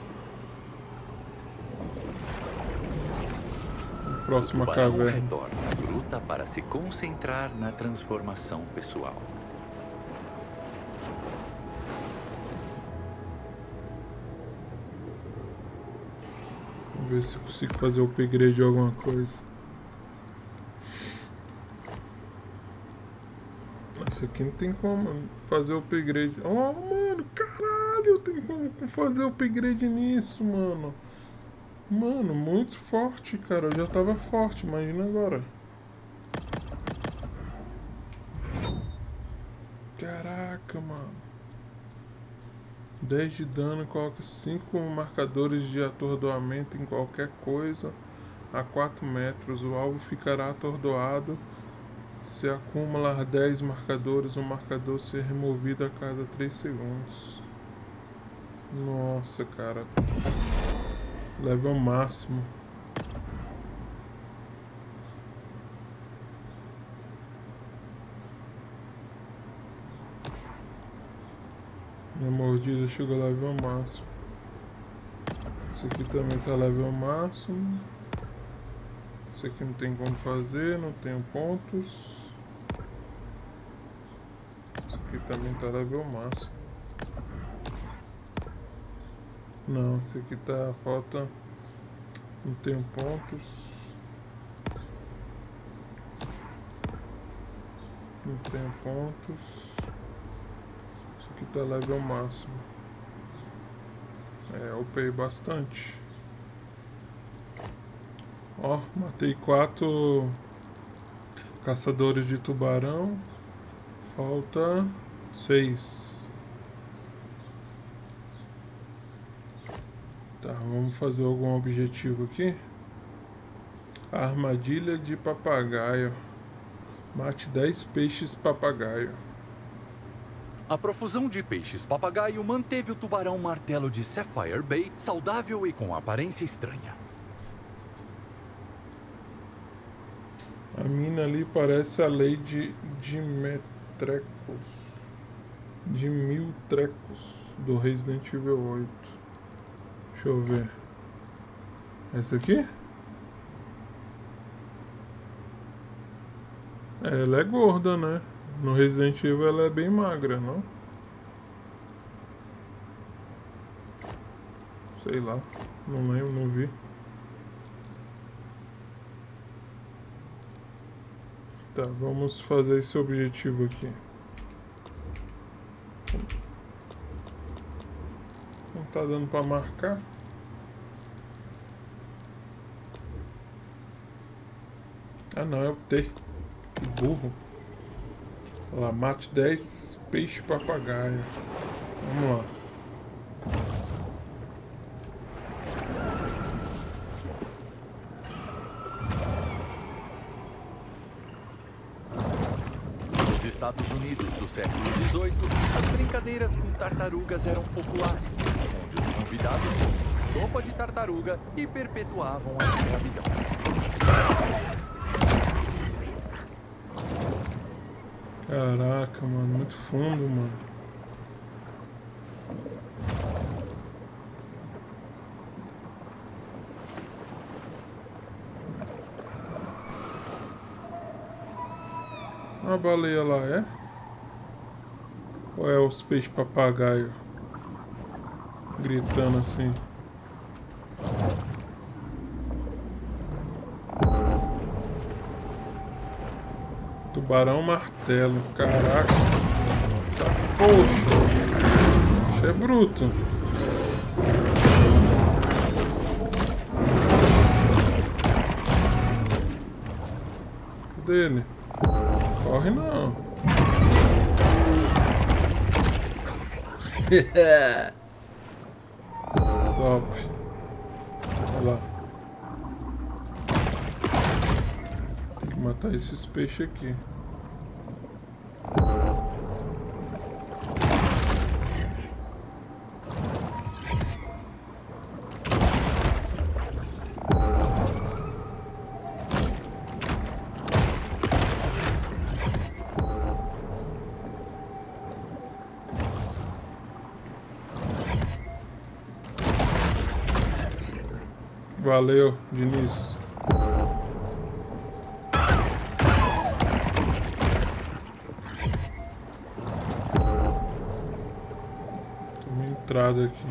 Próxima caverna. Retorna à gruta para se concentrar na transformação pessoal. Vamos ver se eu consigo fazer o upgrade de alguma coisa. Isso aqui não tem como fazer o upgrade. Oh, mano, caralho, tem como fazer o upgrade nisso, mano. Mano, muito forte, cara. Eu já tava forte, imagina agora. Caraca, mano. 10 de dano, coloca 5 marcadores de atordoamento em qualquer coisa a 4 metros. O alvo ficará atordoado. Se acumular 10 marcadores, o marcador será removido a cada 3 segundos. Nossa, cara. Level máximo. Minha mordida chegou a level máximo. Esse aqui também tá level máximo. Esse aqui não tem como fazer, não tenho pontos. Esse aqui também tá level máximo. Não, esse aqui tá, falta, não tenho pontos. Não tenho pontos. Esse aqui tá level máximo. É, upei bastante. Ó, matei 4 caçadores de tubarão. Falta 6. Tá, vamos fazer algum objetivo aqui. Armadilha de papagaio. Mate 10 peixes papagaio. A profusão de peixes papagaio manteve o tubarão martelo de Sapphire Bay saudável e com aparência estranha. A mina ali parece a lei de Dimitrecus. De Miltrecus, do Resident Evil 8. Deixa eu ver. Essa aqui? Ela é gorda, né? No Resident Evil ela é bem magra, não? Sei lá. Não lembro, não vi. Tá, vamos fazer esse objetivo aqui. Não tá dando pra marcar. Ah não, é o T. Que burro. Olha lá, mate 10 peixe papagaio. Vamos lá. Nos Estados Unidos do século XVIII, as brincadeiras com tartarugas eram populares, onde os convidados comiam sopa de tartaruga e perpetuavam a escravidão. Caraca, mano, muito fundo, mano. A baleia lá é? Ou é os peixes papagaio gritando assim? Tubarão martelo, caraca. Poxa, isso é bruto. Cadê ele? Corre não. Top. Olha lá. Tem que matar esses peixes aqui. Valeu, Diniz. Tem uma entrada aqui.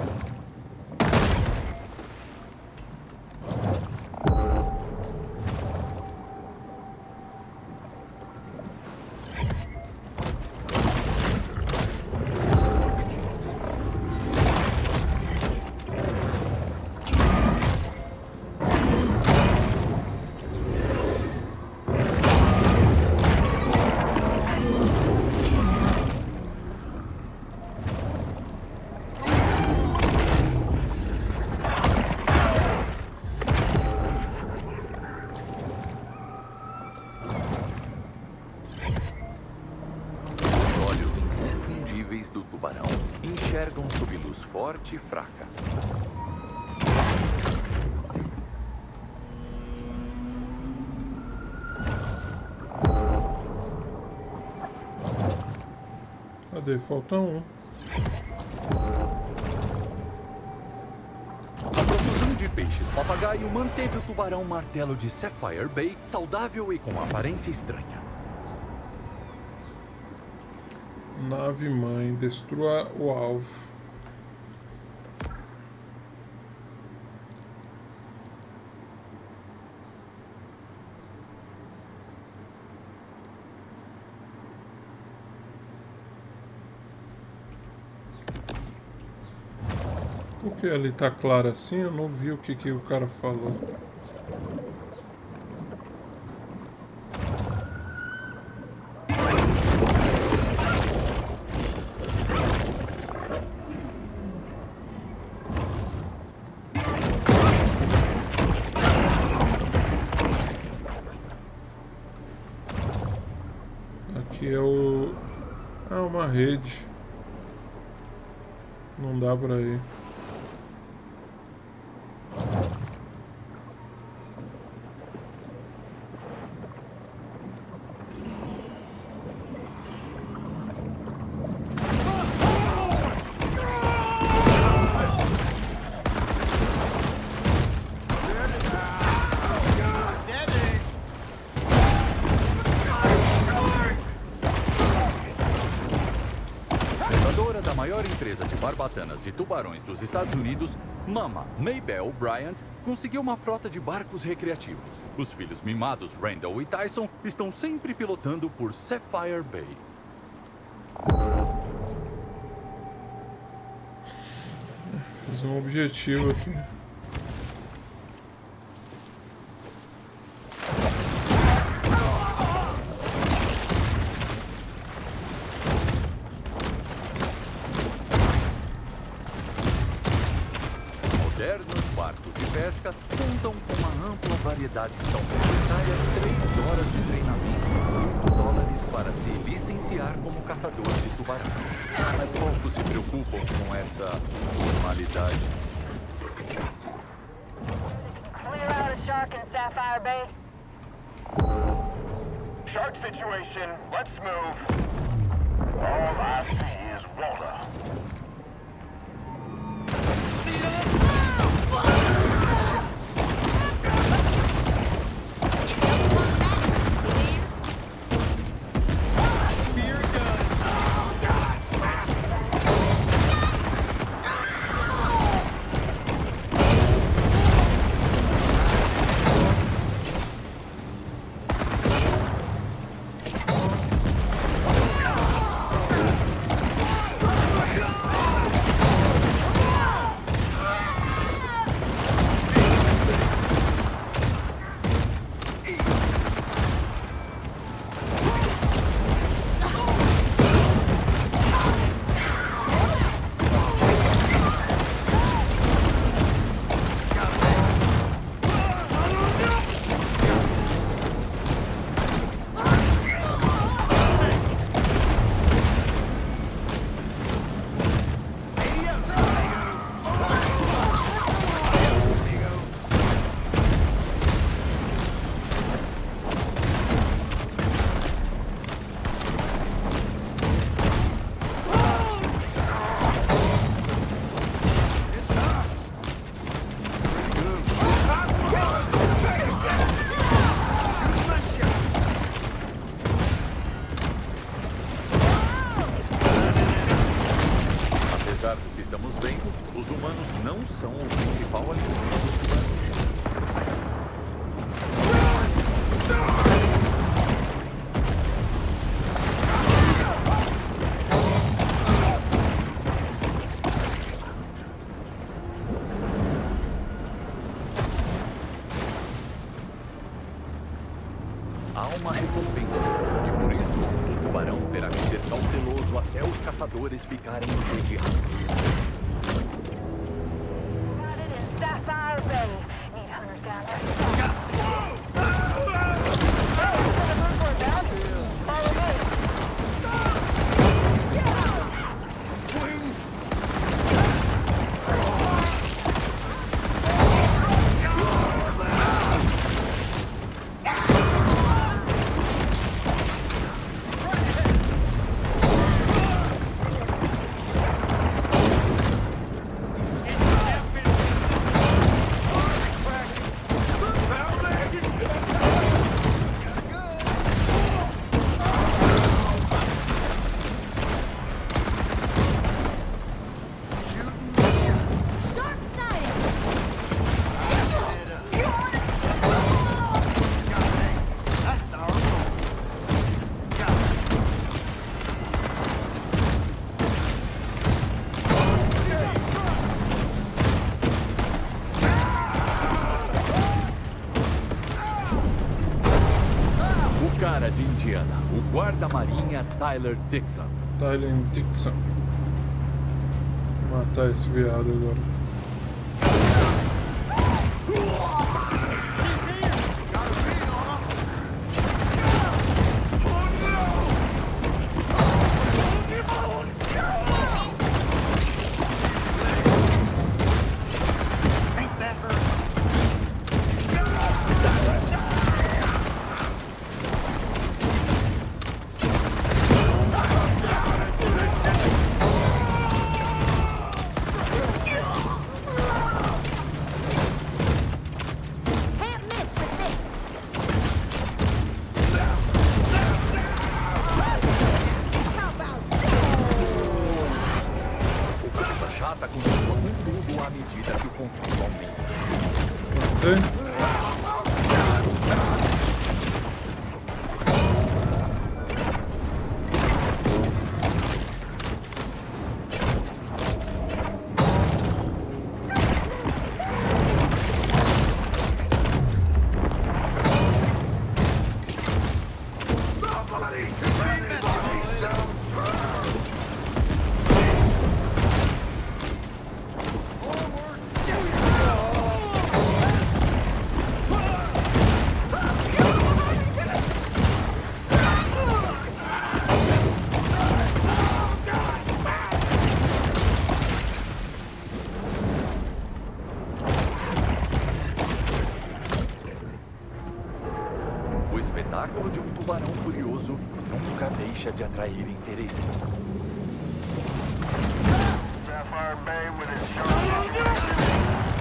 do tubarão enxergam sob luz forte e fraca. Cadê? Falta um. A profusão de peixes papagaio manteve o tubarão martelo de Sapphire Bay saudável e com aparência estranha. Nave mãe, destrua o alvo. Por que ali tá claro assim? Eu não vi o que o cara falou. Aqui é o... é uma rede. Não dá pra ir. Da maior empresa de barbatanas de tubarões dos Estados Unidos, Mama Maybelle Bryant conseguiu uma frota de barcos recreativos. Os filhos mimados Randall e Tyson estão sempre pilotando por Sapphire Bay. Fiz um objetivo aqui. Modernos barcos de pesca contam com uma ampla variedade que são necessárias 3 horas de treinamento e $8 para se licenciar como caçador de tubarão. Mas poucos se preocupam com essa formalidade. Clear out a shark in Sapphire Bay. Shark situation. Let's move. All I see is water. estamos vendo, os humanos não são o principal alimento dos tubarões. Há uma recompensa, e por isso o tubarão terá que ser cauteloso até os caçadores ficarem entediados. Spotted in Sapphire Bay. Need hunters down there. Follow me. Cara de Indiana, o guarda-marinha Tyler Dixon. Tyler Dixon. Vou matar esse viado agora. Continua com tudo à medida que o conflito aumenta. O espetáculo de um tubarão furioso nunca deixa de atrair interesse. Sapphire Bay with its sharp situation.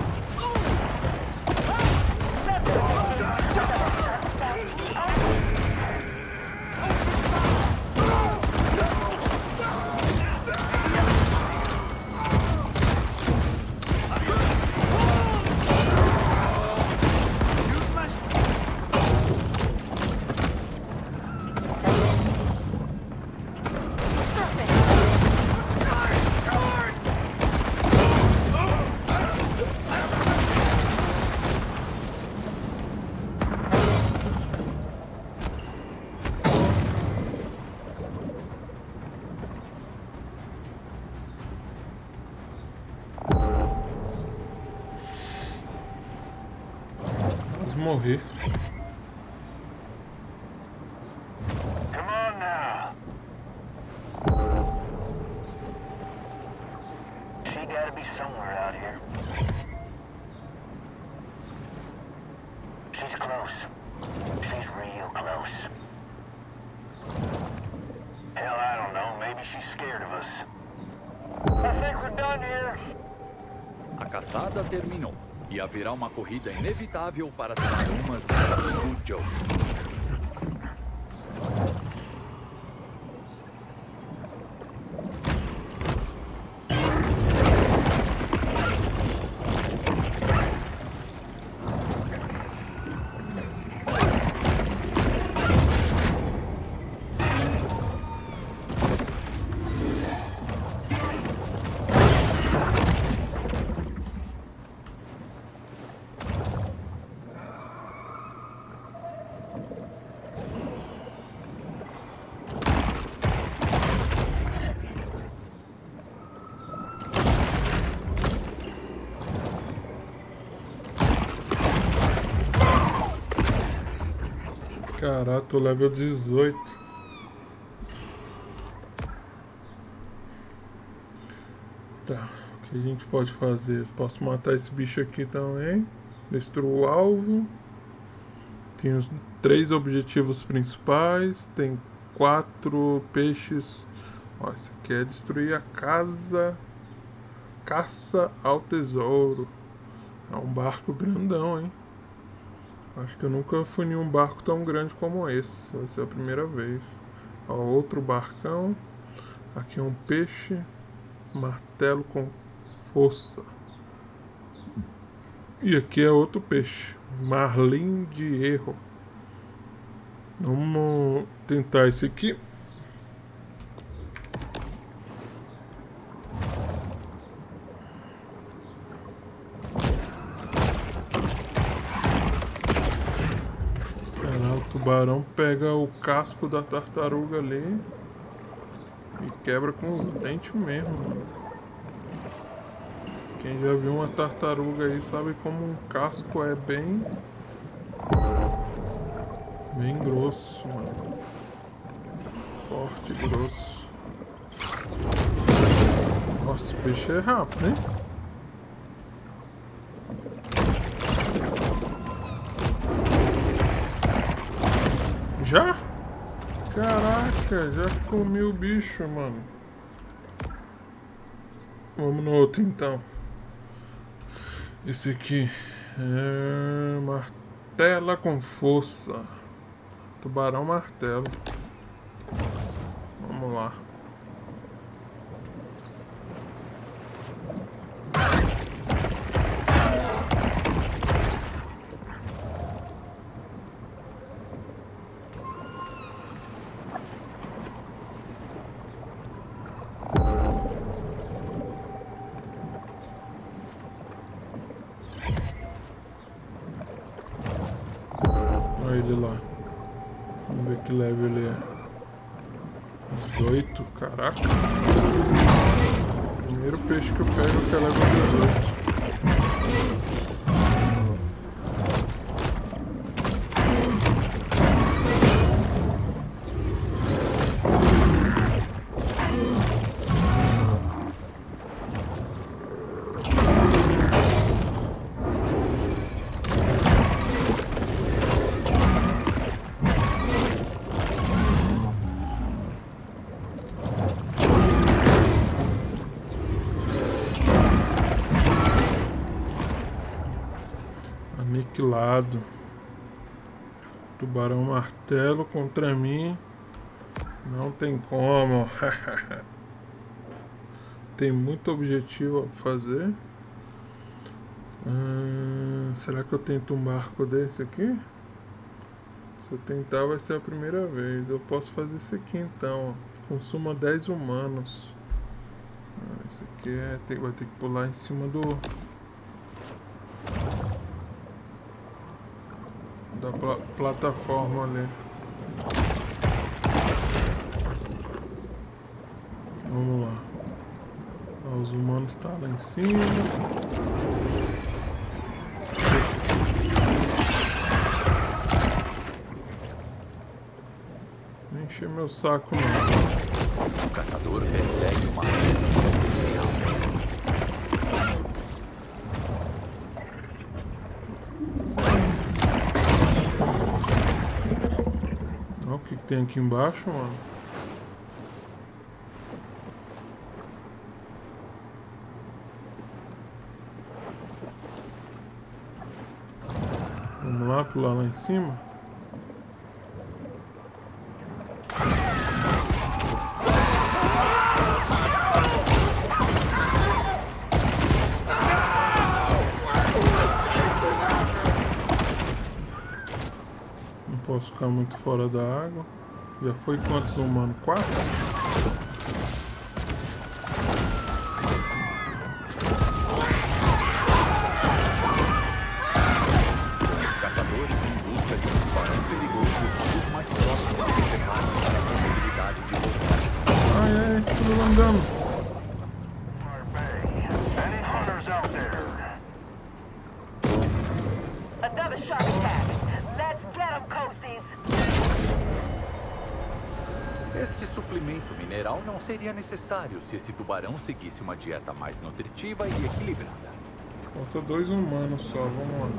Morrer. Come on now. She gotta be somewhere out here. She's close. She's real close. Hell, I don't know. Maybe she's scared of us. I think we're done here. A caçada terminou. E haverá uma corrida inevitável para tomar umas do amigo Jones. Caraca, tô level 18. Tá, o que a gente pode fazer? Posso matar esse bicho aqui também. Destruir o alvo. Tem os 3 objetivos principais. Tem 4 peixes. Ó, esse aqui é destruir a casa. Caça ao tesouro. É um barco grandão, hein? Acho que eu nunca fui em um barco tão grande como esse. Vai ser a primeira vez. Ó, outro barcão. Aqui é um peixe. Martelo com força. E aqui é outro peixe. Marlim de erro. Vamos tentar esse aqui. O tubarão pega o casco da tartaruga ali e quebra com os dentes mesmo, mano. Quem já viu uma tartaruga aí sabe como um casco é bem grosso, mano. Forte e grosso. Nossa, o peixe é rápido, hein? Já? Caraca, já comi o bicho, mano. Vamos no outro então. Esse aqui é martela com força. Tubarão martelo. Vamos lá. Olha ele lá. Vamos ver que level ele é. 18, caraca. Primeiro peixe que eu pego que é level 18. Aniquilado. Tubarão martelo contra mim. Não tem como. Tem muito objetivo a fazer. Será que eu tento um barco desse aqui? Se eu tentar vai ser a primeira vez. Eu posso fazer isso aqui então. Consuma 10 humanos. Esse aqui vai ter que pular em cima da plataforma ali. Vamos lá. Os humanos estão lá em cima. Nem encher meu saco não. O caçador persegue uma presa potencial. Olha o que tem aqui embaixo, mano. Vamos lá, pular lá em cima. Não posso ficar muito fora da água. Já foi quantos humanos? 4? Another shark attack. Let's get them, Coasties. Este suplemento mineral não seria necessário se esse tubarão seguisse uma dieta mais nutritiva e equilibrada. Falta 2 humanos só, vamos lá.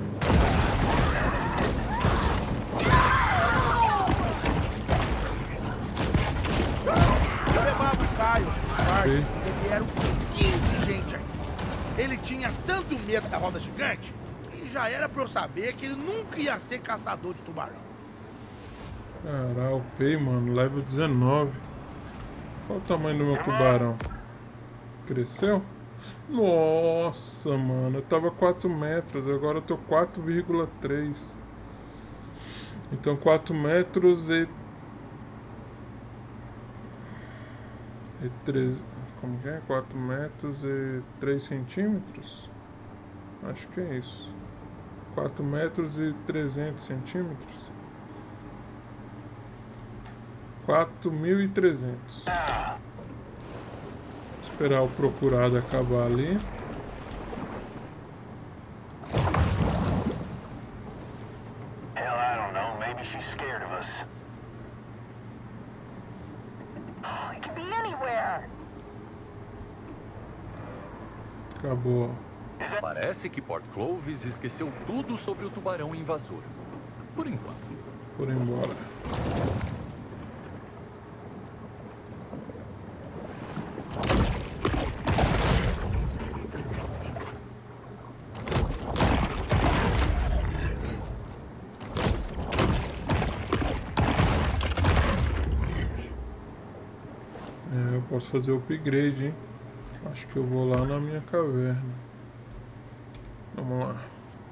Eu levava o Caio, ele era um pouquinho de gente aí. Ele tinha tanto medo da roda gigante que já era pra eu saber que ele nunca ia ser caçador de tubarão. Caralho, upei, mano, level 19. Qual o tamanho do meu tubarão? Cresceu? Nossa, mano, eu tava 4 metros, agora eu tô 4,3. Então 4 metros e 3... Como que é? 4 metros e 3 centímetros? Acho que é isso. 4 metros e 300 centímetros. 4.300. Esperar o procurado acabar ali. Hell, I don't know. Maybe she's scared of us. It could be anywhere. Acabou. Parece que Port Clovis esqueceu tudo sobre o tubarão invasor. Por enquanto. Foram embora. Posso fazer o upgrade, hein? Acho que eu vou lá na minha caverna. Vamos lá.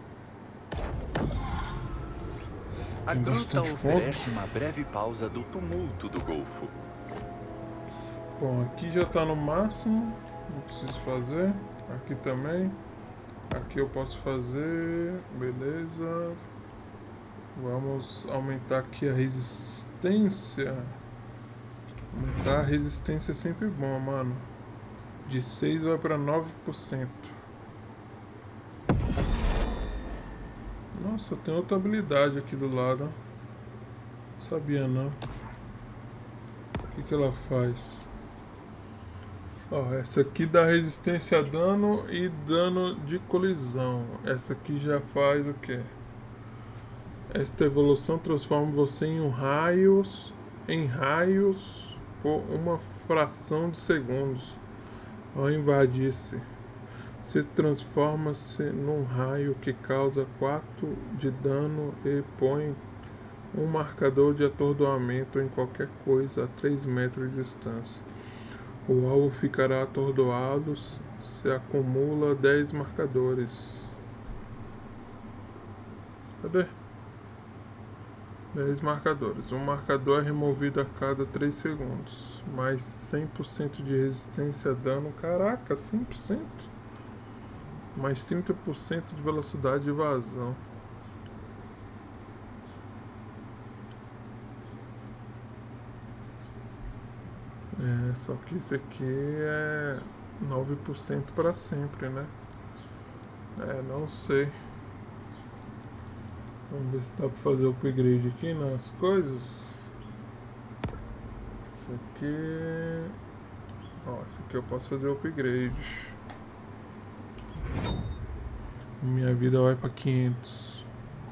A gruta oferece uma breve pausa do tumulto do Golfo. Bom, aqui já tá no máximo. Não preciso fazer. Aqui também. Aqui eu posso fazer. Beleza. Vamos aumentar aqui a resistência. Aumentar a resistência é sempre bom, mano. De 6 vai pra 9%. Nossa, tem outra habilidade aqui do lado. Sabia não. O que ela faz? Ó, essa aqui dá resistência a dano e dano de colisão. Essa aqui já faz o quê? Esta evolução transforma você em raios por uma fração de segundos. Ao invadir-se, se transforma-se num raio que causa 4 de dano e põe um marcador de atordoamento em qualquer coisa a 3 metros de distância. O alvo ficará atordoado se acumula 10 marcadores. Cadê? 10 marcadores. Um marcador é removido a cada 3 segundos. Mais 100% de resistência a dano. Caraca, 100%. Mais 30% de velocidade de vazão. Só que isso aqui é 9% para sempre, né? Não sei. Vamos ver se dá pra fazer o upgrade aqui nas coisas. Isso aqui... Ó, isso aqui eu posso fazer o upgrade. Minha vida vai pra 500.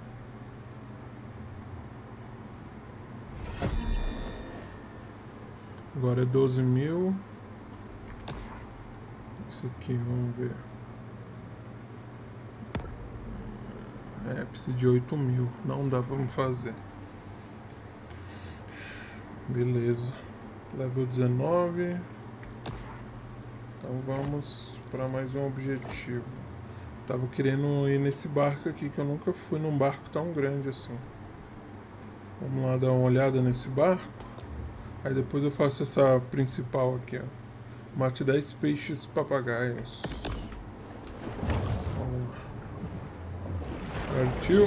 Agora é 12.000. Isso aqui, vamos ver. Precisa de 8.000. Não dá pra me fazer. Beleza. Level 19. Então vamos para mais um objetivo. Tava querendo ir nesse barco aqui, que eu nunca fui num barco tão grande assim. Vamos lá dar uma olhada nesse barco. Aí depois eu faço essa principal aqui, ó. Mate 10 peixes papagaios. Partiu.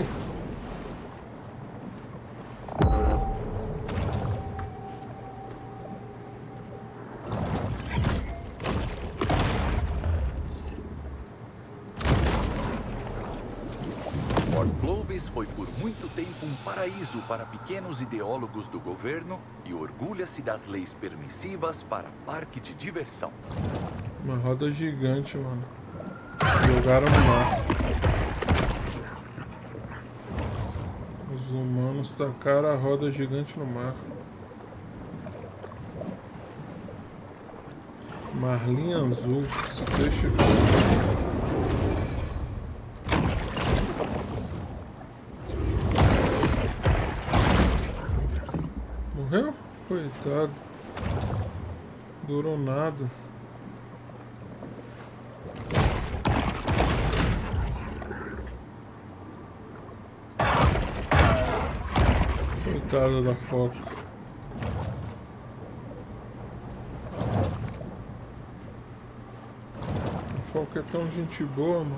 Alves foi por muito tempo um paraíso para pequenos ideólogos do governo e orgulha-se das leis permissivas para parque de diversão. Uma roda gigante, mano. Jogaram no mar. Os humanos tacaram a roda gigante no mar. Marlinha azul, esse peixe aqui. Morreu? Coitado. Durou nada. Coitada da foca. A foca é tão gente boa, mano.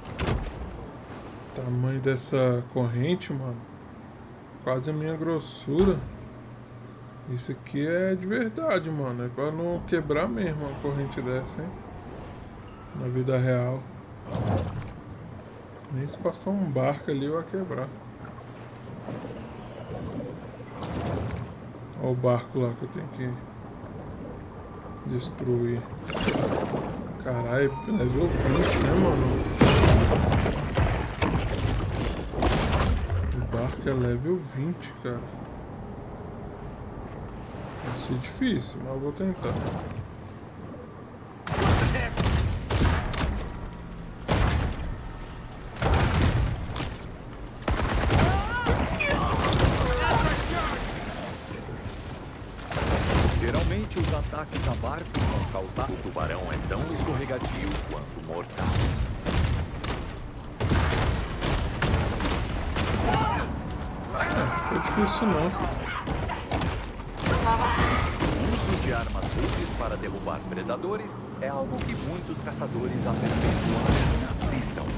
O tamanho dessa corrente, mano. Quase a minha grossura. Isso aqui é de verdade, mano. É pra não quebrar mesmo uma corrente dessa, hein? Na vida real. Nem se passar um barco ali vai quebrar. Olha o barco lá que eu tenho que destruir. Caralho, level 20, né, mano? O barco é level 20, cara. Vai ser difícil, mas eu vou tentar. Geralmente os ataques a barcos são causados. O tubarão é tão escorregadio quanto mortal. Não é difícil não. O uso de armas rudes para derrubar predadores é algo que muitos caçadores aperfeiçoaram na prisão.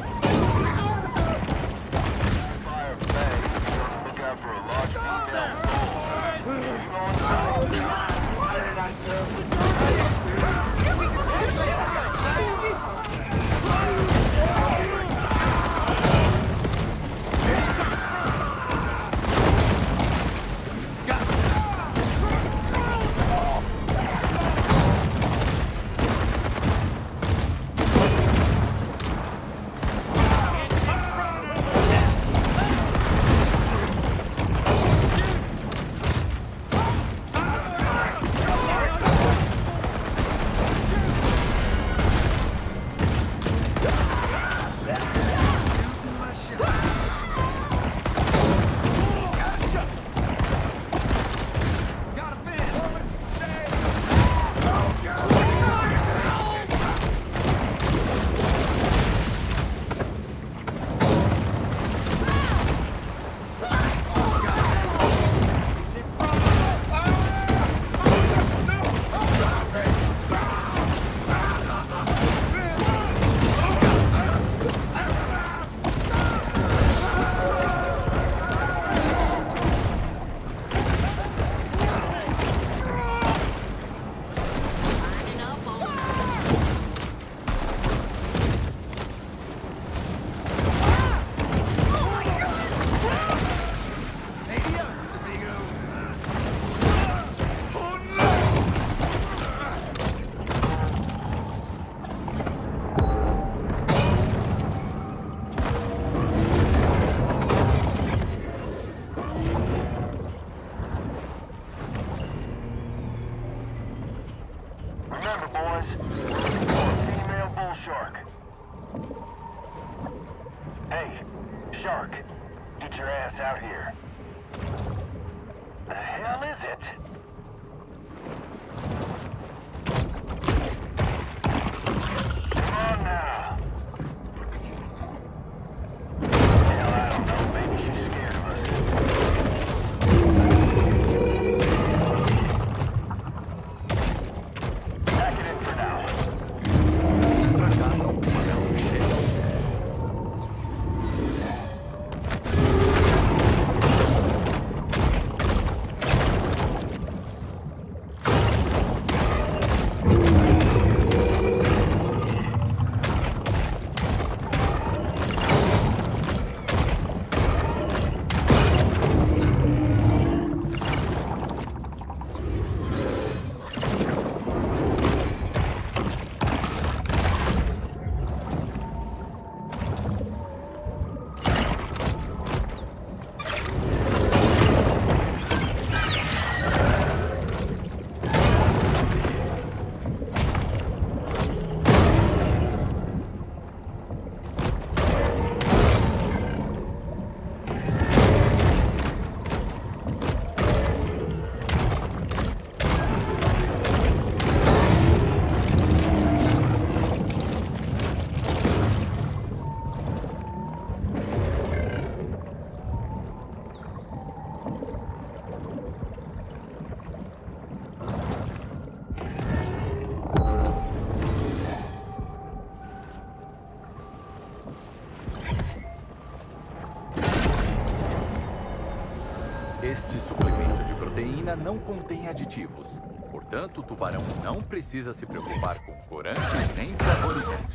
Este suplemento de proteína não contém aditivos. Portanto, o tubarão não precisa se preocupar com corantes nem flavorizantes.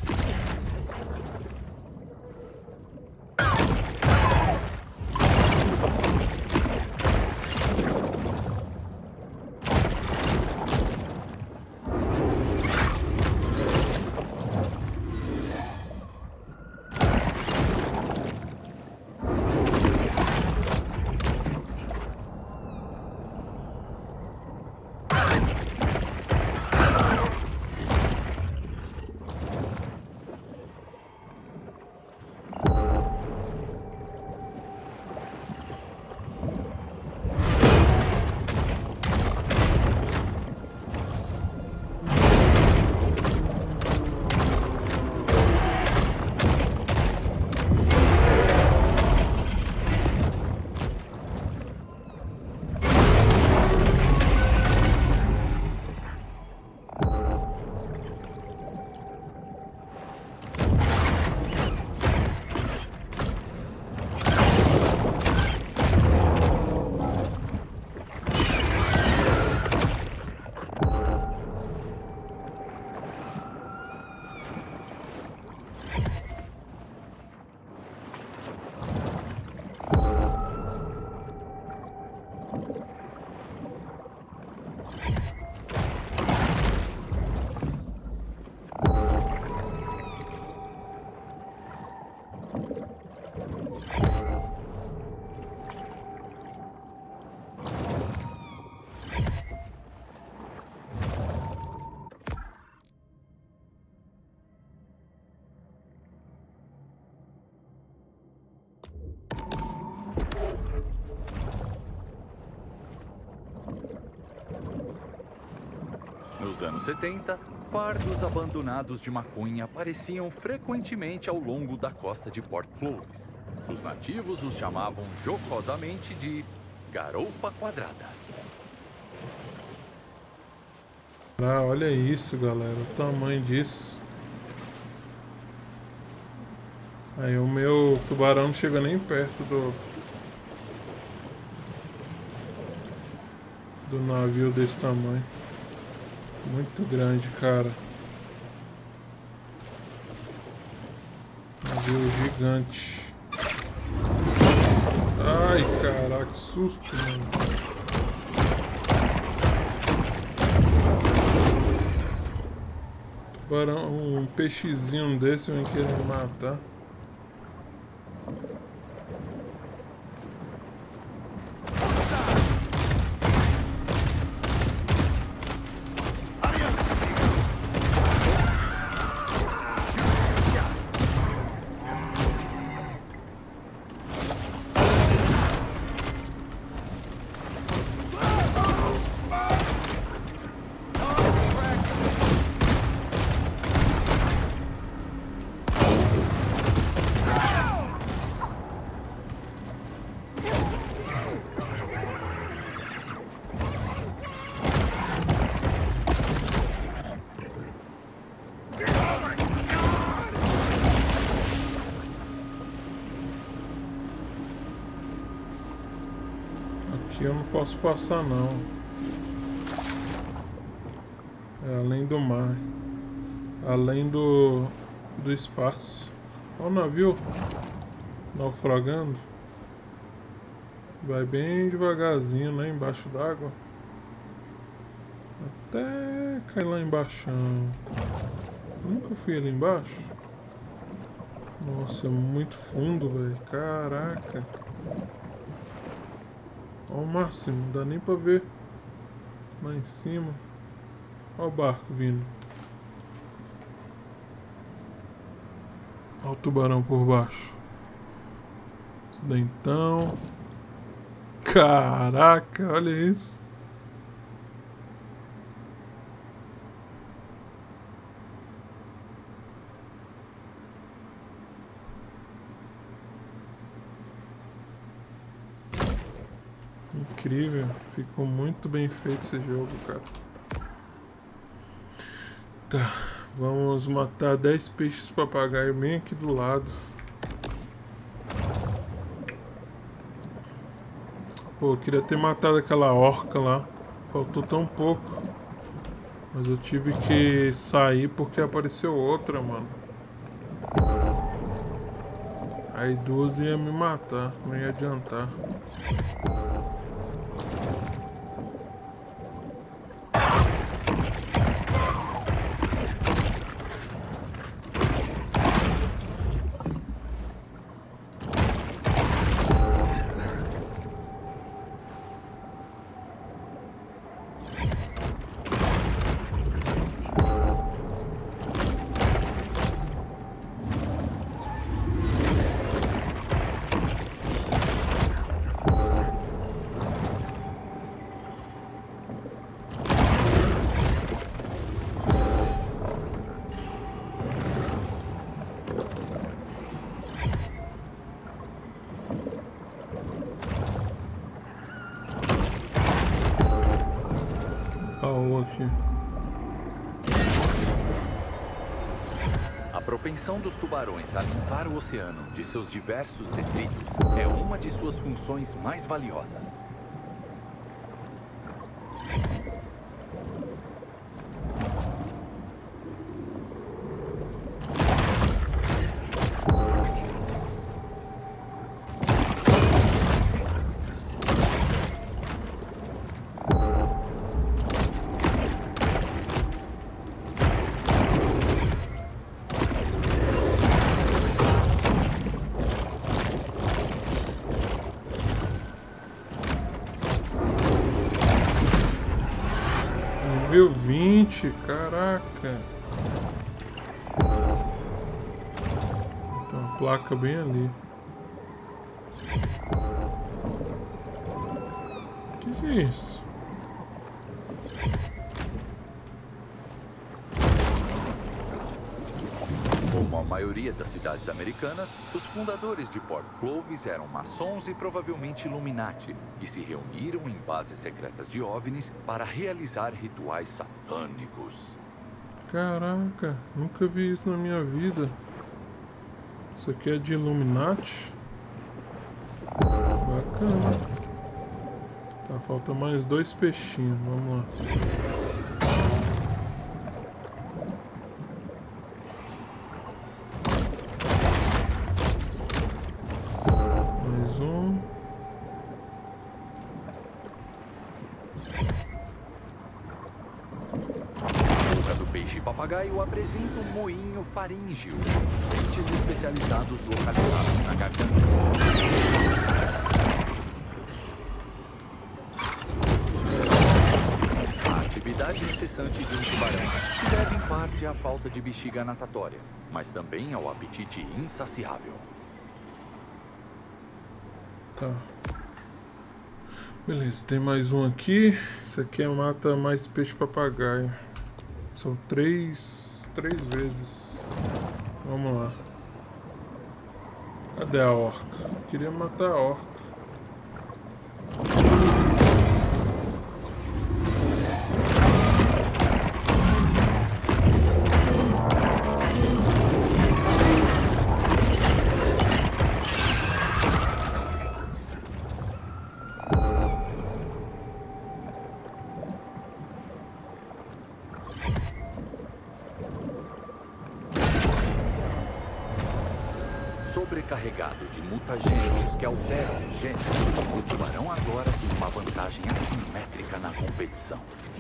Nos anos 70, fardos abandonados de maconha apareciam frequentemente ao longo da costa de Port Clovis. Os nativos os chamavam jocosamente de garoupa quadrada. Ah, olha isso, galera, o tamanho disso. Aí o meu tubarão não chega nem perto do navio desse tamanho. Muito grande, cara. Navio gigante. Ai, caraca, que susto, mano. Tubarão, um peixezinho desse vai querer me matar. Aqui eu não posso passar não. É além do mar. Além do espaço. Olha o navio naufragando. Vai bem devagarzinho, né? Embaixo d'água. Até cair lá embaixo. Eu nunca fui ali embaixo. Nossa, é muito fundo, velho. Caraca. Ao máximo, não dá nem pra ver lá em cima. Olha o barco vindo. Olha o tubarão por baixo. Os dentão. Caraca, olha isso. Incrível, ficou muito bem feito esse jogo, cara. Tá, vamos matar 10 peixes papagaio bem aqui do lado. Pô, eu queria ter matado aquela orca lá. Faltou tão pouco. Mas eu tive que sair porque apareceu outra, mano. Aí duas ia me matar, não ia adiantar. Aqui. A propensão dos tubarões a limpar o oceano de seus diversos detritos é uma de suas funções mais valiosas. Nível 20, caraca. Então a placa bem ali. Que é isso? Como a maioria das cidades americanas, os fundadores de Port Clovis eram maçons e provavelmente Illuminati, que se reuniram em bases secretas de OVNIs para realizar rituais satânicos. Caraca, nunca vi isso na minha vida. Isso aqui é de Illuminati? Bacana. Tá, falta mais 2 peixinhos, vamos lá. Papagaio apresenta um moinho faríngeo, dentes especializados localizados na garganta. A atividade incessante de um tubarão se deve em parte à falta de bexiga natatória, mas também ao apetite insaciável. Tá. Beleza, tem mais um aqui. Isso aqui mata mais peixe-papagaio. São três vezes. Vamos lá. Cadê a orca? Eu queria matar a orca. Sobrecarregado de mutagênicos que alteram os genes, o tubarão agora tem uma vantagem assimétrica na competição.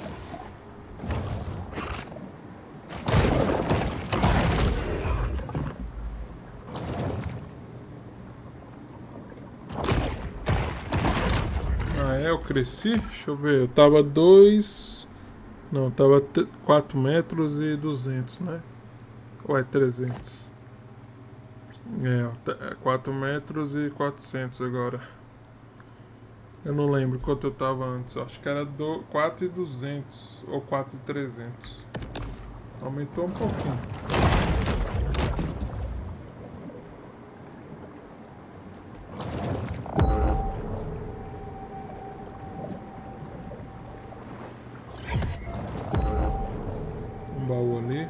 Ah, é? Eu cresci? Deixa eu ver. Eu tava 2... Não, tava 4 metros e 200, né? Ou é 300? É 4 metros e 400 agora. Eu não lembro quanto eu tava antes. Acho que era 4.200 ou 4.300. Aumentou um pouquinho. Um baú ali.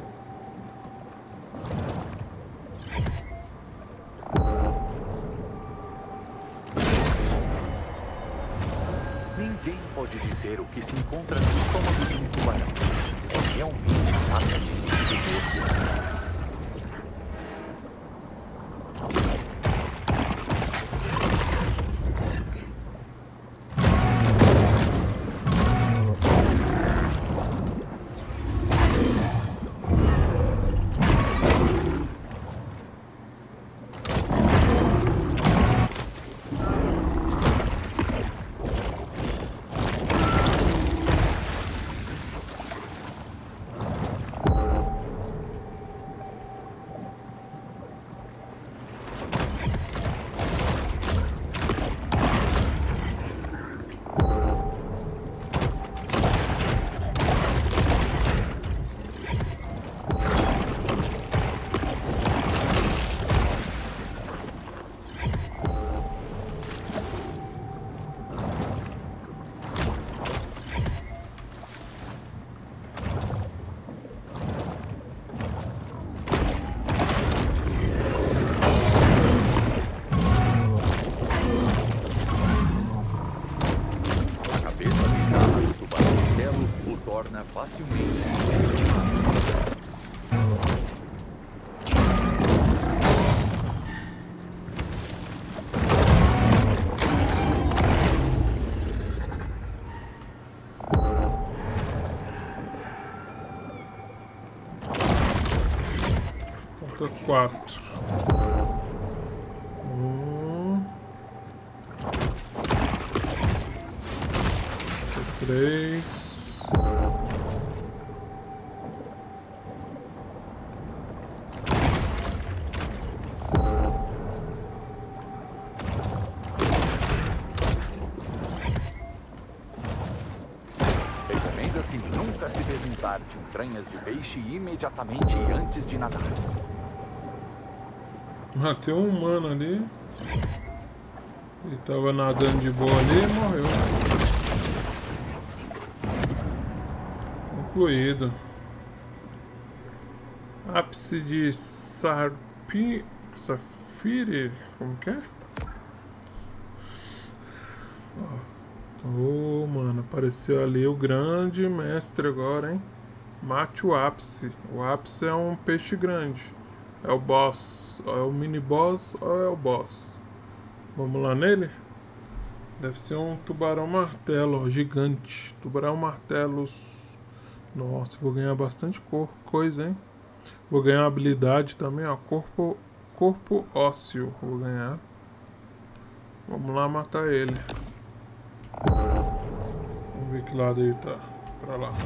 pode dizer o que se encontra no estômago de um tubarão. É realmente a lata de lixo do oceano. Facilmente identificável. Falta 4. 3. Recomenda-se nunca se desuntar de entranhas de peixe imediatamente antes de nadar. Matei um humano ali. Ele tava nadando de boa ali e morreu. Concluído. Ápice de Safire. Como que é? Oh, mano, apareceu ali o grande mestre agora, hein? Mate o ápice. O ápice é um peixe grande. É o boss. É o mini boss ou é o boss? Vamos lá nele? Deve ser um tubarão martelo, ó, gigante. Tubarão martelo. Nossa, vou ganhar bastante coisa, hein? Vou ganhar uma habilidade também, ó. Corpo ósseo. Vou ganhar. Vamos lá matar ele. Vamos ver que lado ele tá. Pra lá.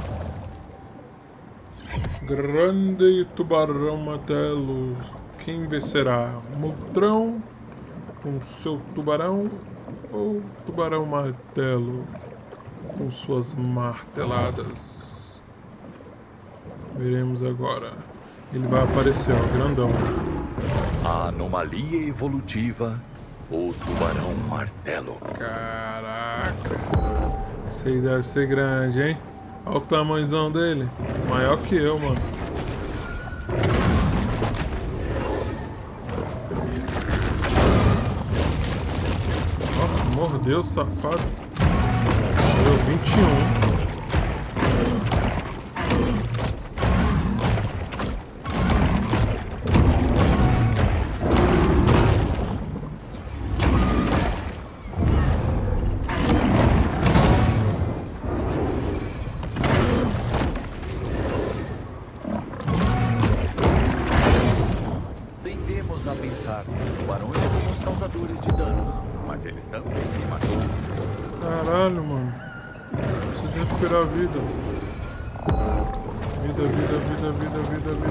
Grande tubarão martelo. Quem vencerá? Mutrão com seu tubarão ou tubarão martelo com suas marteladas? Veremos agora. Ele vai aparecer, ó, grandão. A anomalia evolutiva, o tubarão martelo. Caraca. Esse aí deve ser grande, hein? Olha o tamanhozão dele. Maior que eu, mano. Ó, mordeu, safado. Deu 21. A pensar nos tubarões como os causadores de danos, mas eles também se machucam. Caralho, mano. Preciso recuperar a vida. Vida.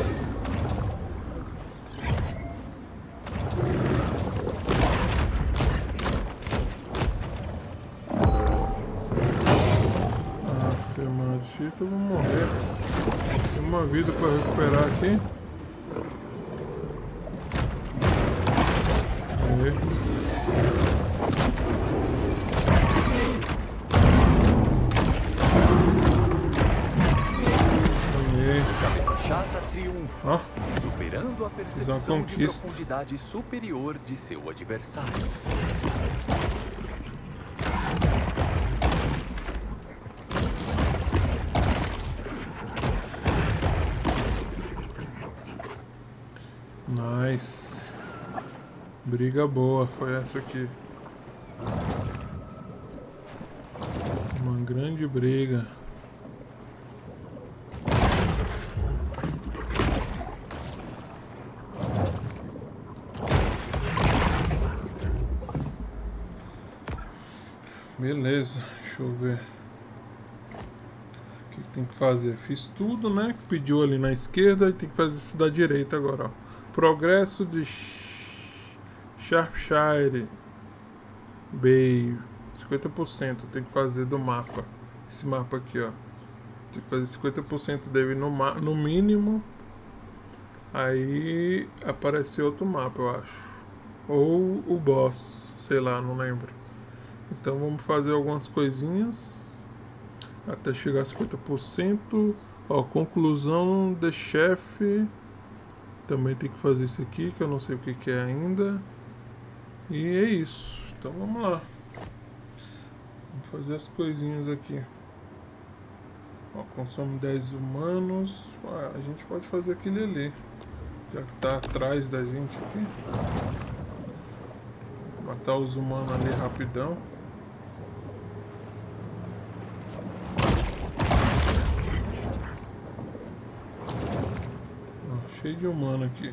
Aff, mano, shit, eu vou morrer. Tem uma vida pra recuperar aqui. Cabeça chata triunfa, superando a percepção de profundidade superior de seu adversário. Nice. Briga boa, foi essa aqui. Uma grande briga. Beleza, deixa eu ver. O que tem que fazer? Fiz tudo, né? Que pediu ali na esquerda e tem que fazer isso da direita agora, ó. Progresso de Sharpshire Bay, 50%. Tem que fazer do mapa. Esse mapa aqui, ó. Tem que fazer 50% dele no mínimo. Aí aparece outro mapa, eu acho. Ou o boss, sei lá, não lembro. Então vamos fazer algumas coisinhas até chegar a 50%. Ó, conclusão de chefe. Também tem que fazer isso aqui, que eu não sei o que é ainda. E é isso. Então vamos lá. Vamos fazer as coisinhas aqui. Ó, consome 10 humanos. Ah, a gente pode fazer aquele ali, já que tá atrás da gente aqui. Matar os humanos ali rapidão. Cheio de humano aqui.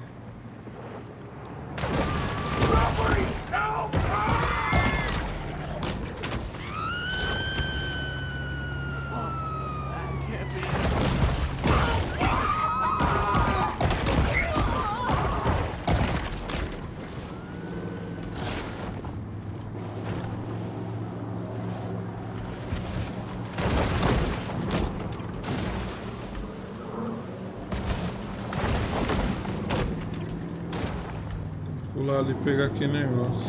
Vou lá ali pegar aquele negócio.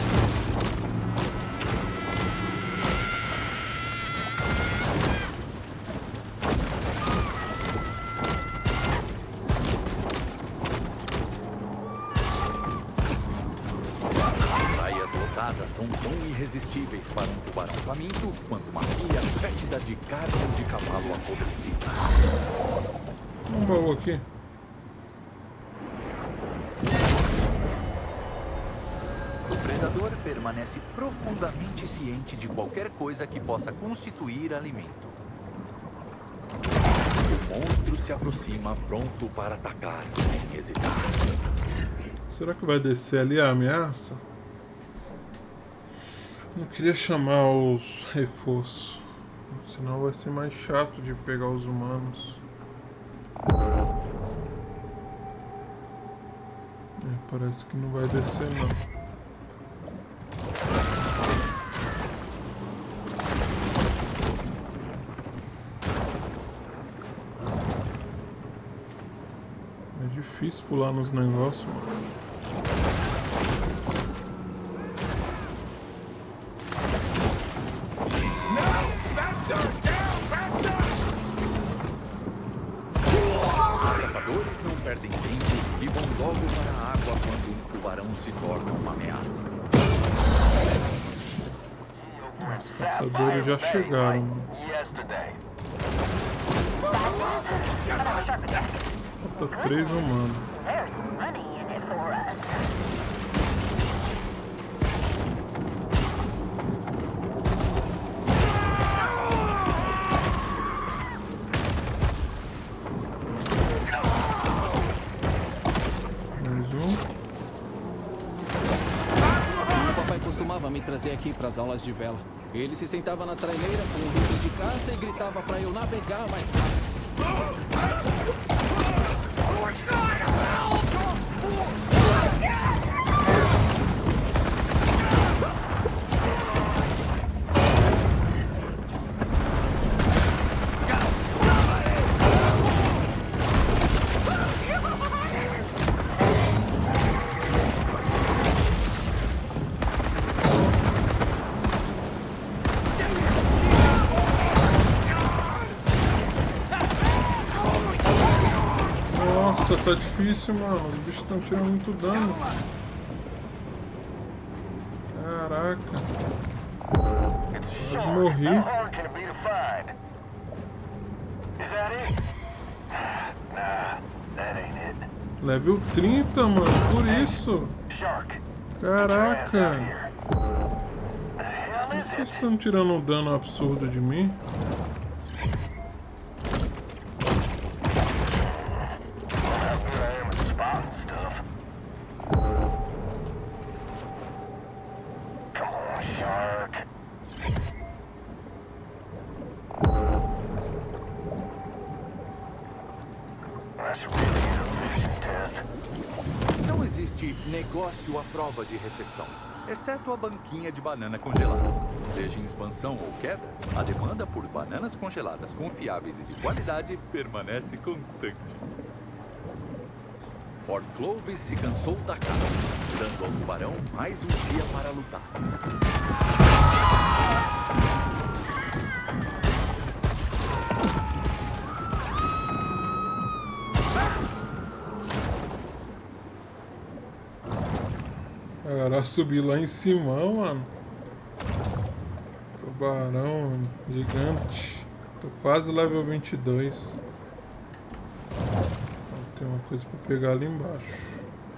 Praias lotadas são tão irresistíveis para um tubarão faminto quanto uma pilha fétida de carne de cavalo apodrecida. Um baú aqui. O predador permanece profundamente ciente de qualquer coisa que possa constituir alimento. O monstro se aproxima, pronto para atacar, sem hesitar. Será que vai descer ali a ameaça? Não queria chamar os reforços, senão vai ser mais chato de pegar os humanos. Parece que não vai descer não. É difícil pular nos negócios, mano. Os caçadores não perdem tempo e vão logo para a água quando um tubarão se torna uma ameaça. Os caçadores já chegaram, mano. Falta 3 humanos. Mais um. O papai costumava me trazer aqui para as aulas de vela. Ele se sentava na traineira com um rifle de caça e gritava para eu navegar mais rápido. Nossa, tá difícil, mano. Os bichos estão tirando muito dano. Caraca. Quase morri. Level 30, mano, por isso. Caraca. Por isso que eles estão tirando um dano absurdo de mim. Não existe negócio à prova de recessão, exceto a banquinha de banana congelada. Seja em expansão ou queda, a demanda por bananas congeladas confiáveis e de qualidade permanece constante. Port Clovis se cansou da carne, dando ao tubarão mais um dia para lutar. Cara, subi lá em cima, mano. Tubarão, mano, gigante. Tô quase level 22. Tem uma coisa pra pegar ali embaixo.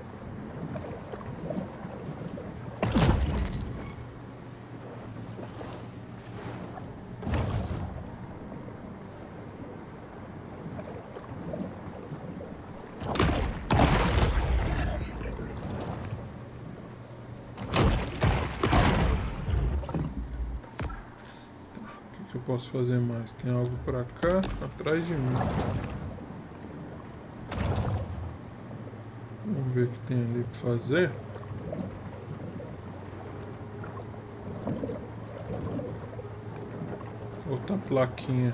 O que eu posso fazer mais? Tem algo pra cá, atrás de mim. Vamos ver o que tem ali pra fazer. Outra plaquinha.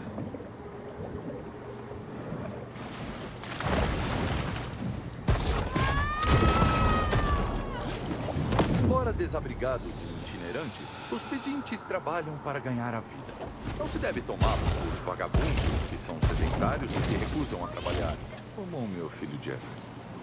Embora desabrigados e itinerantes, os pedintes trabalham para ganhar a vida. Não se deve tomá-los por vagabundos que são sedentários e se recusam a trabalhar, como o meu filho Jeffrey.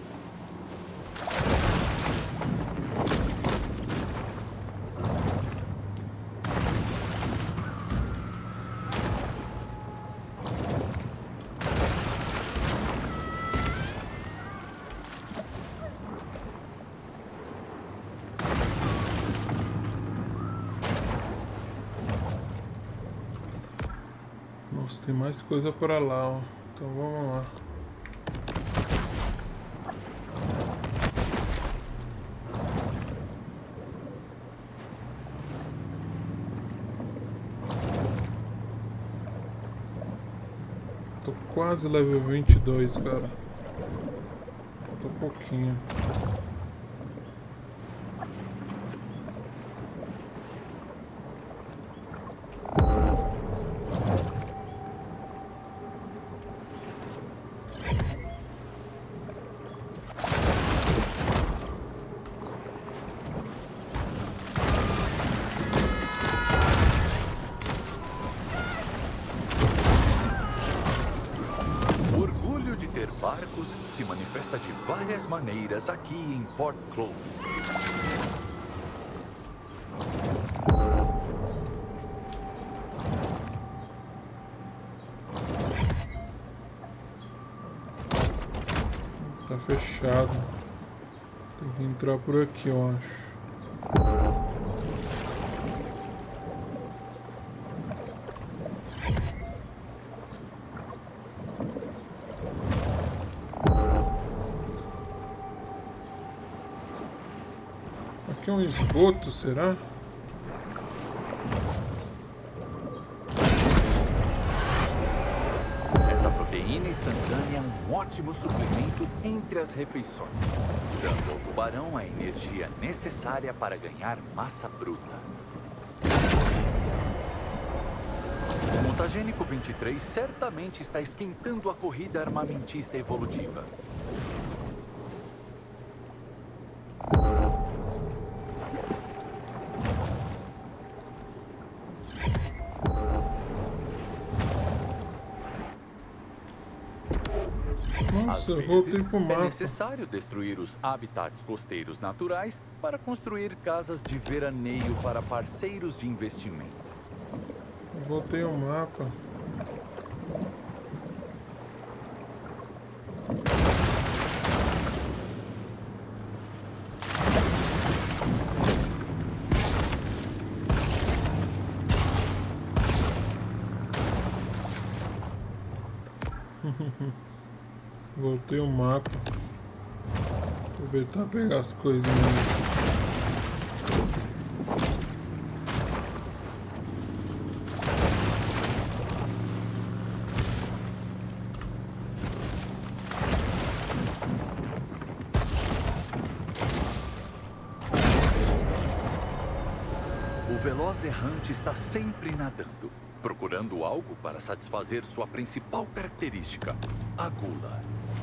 Nossa, tem mais coisa pra lá, ó. Então vamos lá. Tô quase level 22, cara. Falta um pouquinho. Barcos se manifesta de várias maneiras aqui em Port Clovis. Tá fechado. Tem que entrar por aqui, eu acho. Aqui é um esgoto, será? Essa proteína instantânea é um ótimo suplemento entre as refeições, dando ao tubarão a energia necessária para ganhar massa bruta. O mutagênico 23 certamente está esquentando a corrida armamentista evolutiva. Nossa, eu voltei pro mapa. É necessário destruir os habitats costeiros naturais para construir casas de veraneio para parceiros de investimento. Eu voltei ao mapa. Voltei o mapa. Aproveitar e pegar as coisinhas. O veloz errante está sempre nadando, procurando algo para satisfazer sua principal característica, a gula.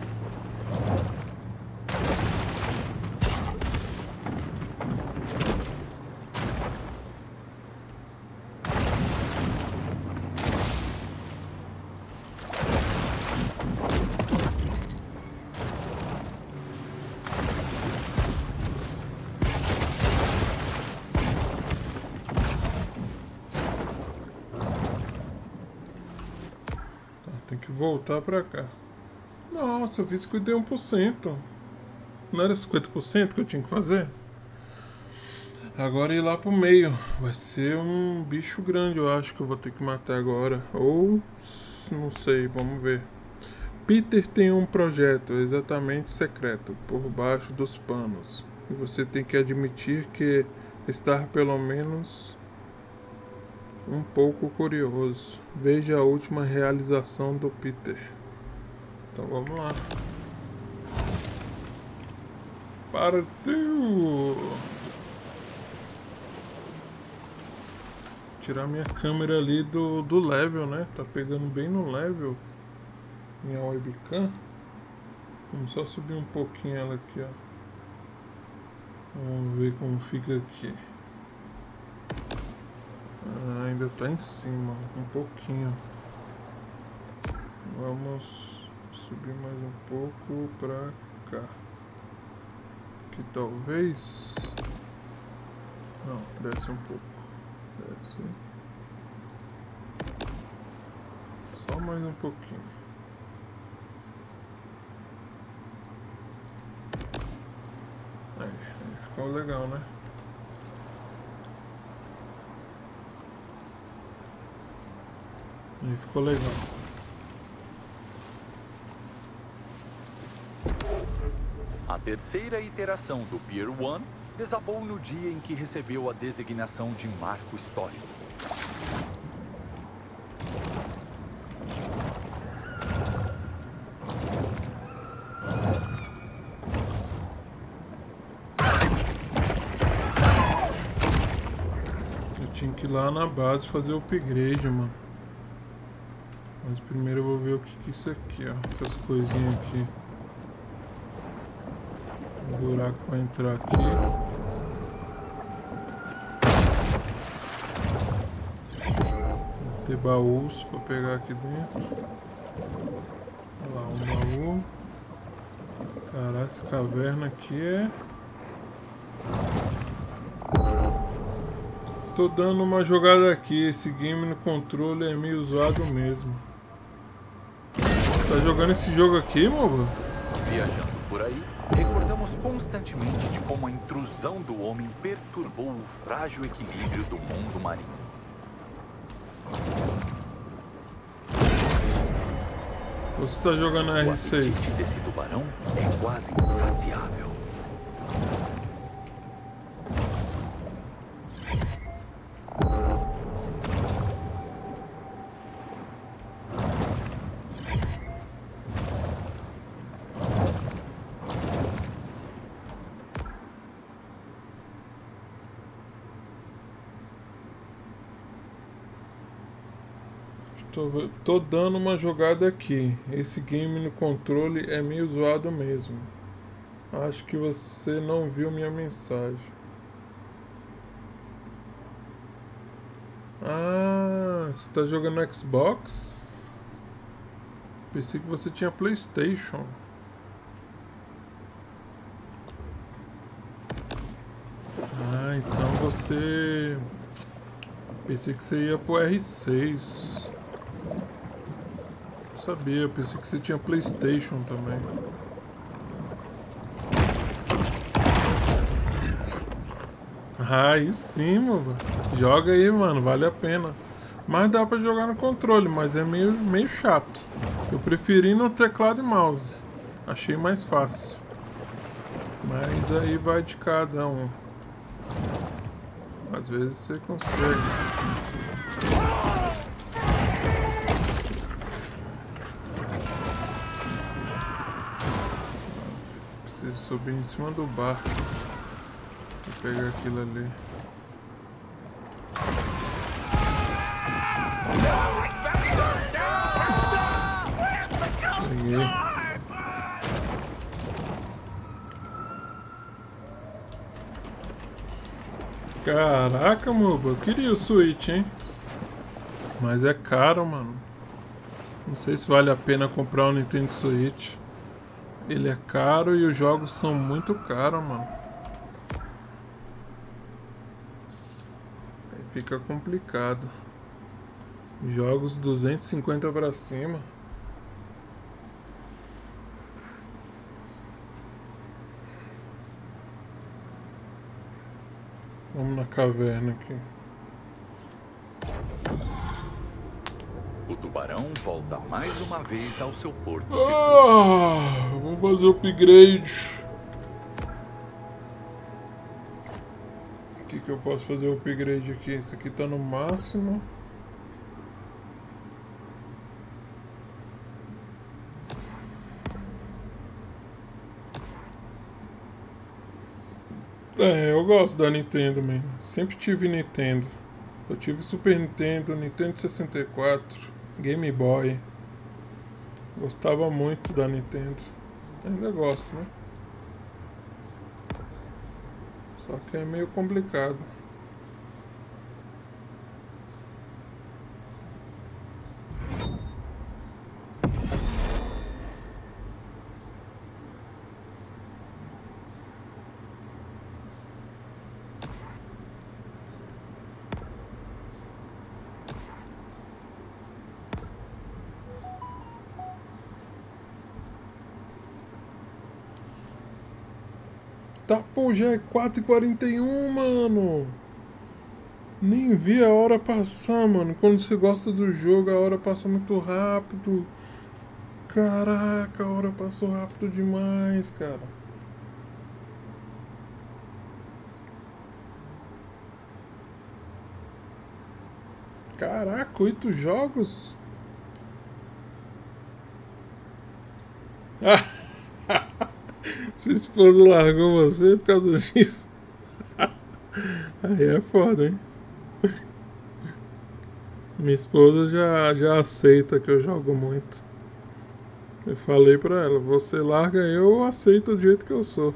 Tem que voltar pra cá. Nossa, eu vi 51%. Não era 50% que eu tinha que fazer? Agora ir lá pro meio. Vai ser um bicho grande, eu acho que eu vou ter que matar agora. Ou, não sei, vamos ver. Peter tem um projeto exatamente secreto, por baixo dos panos. E você tem que admitir que está pelo menos um pouco curioso. Veja a última realização do Peter. Então vamos lá. Partiu! Tirar minha câmera ali do level, né? Tá pegando bem no level. Minha webcam. Vamos só subir um pouquinho ela aqui, ó. Vamos ver como fica aqui. Ah, ainda tá em cima, um pouquinho. Vamos subir mais um pouco pra cá. Aqui talvez. Não, desce um pouco. Desce. Só mais um pouquinho. Aí ficou legal, né? E ficou legal. A terceira iteração do Pier 1 desabou no dia em que recebeu a designação de marco histórico. Eu tinha que ir lá na base fazer o upgrade, mano. Mas primeiro eu vou ver o que é isso aqui, ó. Essas coisinhas aqui. O buraco vai entrar aqui. Vai ter baús pra pegar aqui dentro. Olha lá, um baú. Caralho, essa caverna aqui é... Tô dando uma jogada aqui. Esse game no controle é meio zoado mesmo. Tá jogando esse jogo aqui, moba? Viajando por aí, recordamos constantemente de como a intrusão do homem perturbou o frágil equilíbrio do mundo marinho. Você tá jogando a R6? O apetite desse tubarão é quase insaciável. Tô dando uma jogada aqui. Esse game no controle é meio zoado mesmo. Acho que você não viu minha mensagem. Ah, você tá jogando no Xbox? Pensei que você tinha PlayStation. Ah, então você... Pensei que você ia pro R6. Não sabia, pensei que você tinha PlayStation também. Aí sim, mano. Joga aí, mano, vale a pena. Mas dá pra jogar no controle, mas é meio chato. Eu preferi no teclado e mouse. Achei mais fácil. Mas aí vai de cada um. Às vezes você consegue. Preciso subir em cima do barco pra pegar aquilo ali. Peguei. Caraca, moba, eu queria o Switch, hein? Mas é caro, mano. Não sei se vale a pena comprar um Nintendo Switch. Ele é caro e os jogos são muito caros, mano. Aí fica complicado. Jogos 250 pra cima. Vamos na caverna aqui. O tubarão volta mais uma vez ao seu porto seguro. Vamos fazer o upgrade. O que eu posso fazer o upgrade aqui? Esse aqui tá no máximo. É, eu gosto da Nintendo mesmo. Sempre tive Nintendo. Eu tive Super Nintendo, Nintendo 64, Game Boy. Gostava muito da Nintendo. Ainda gosto, né? Só que é meio complicado. Tá, pô, já é 4h41, mano. Nem vi a hora passar, mano. Quando você gosta do jogo, a hora passa muito rápido. Caraca, a hora passou rápido demais, cara. Caraca, 8 jogos? Sua esposa largou você por causa disso? Aí é foda, hein? Minha esposa já aceita que eu jogo muito. Eu falei pra ela, você larga eu aceito do jeito que eu sou.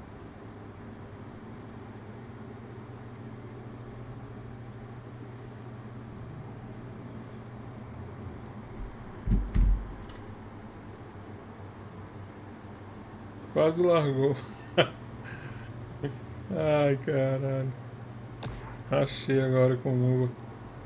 Quase largou. Ai, caralho. Achei agora com o Uva.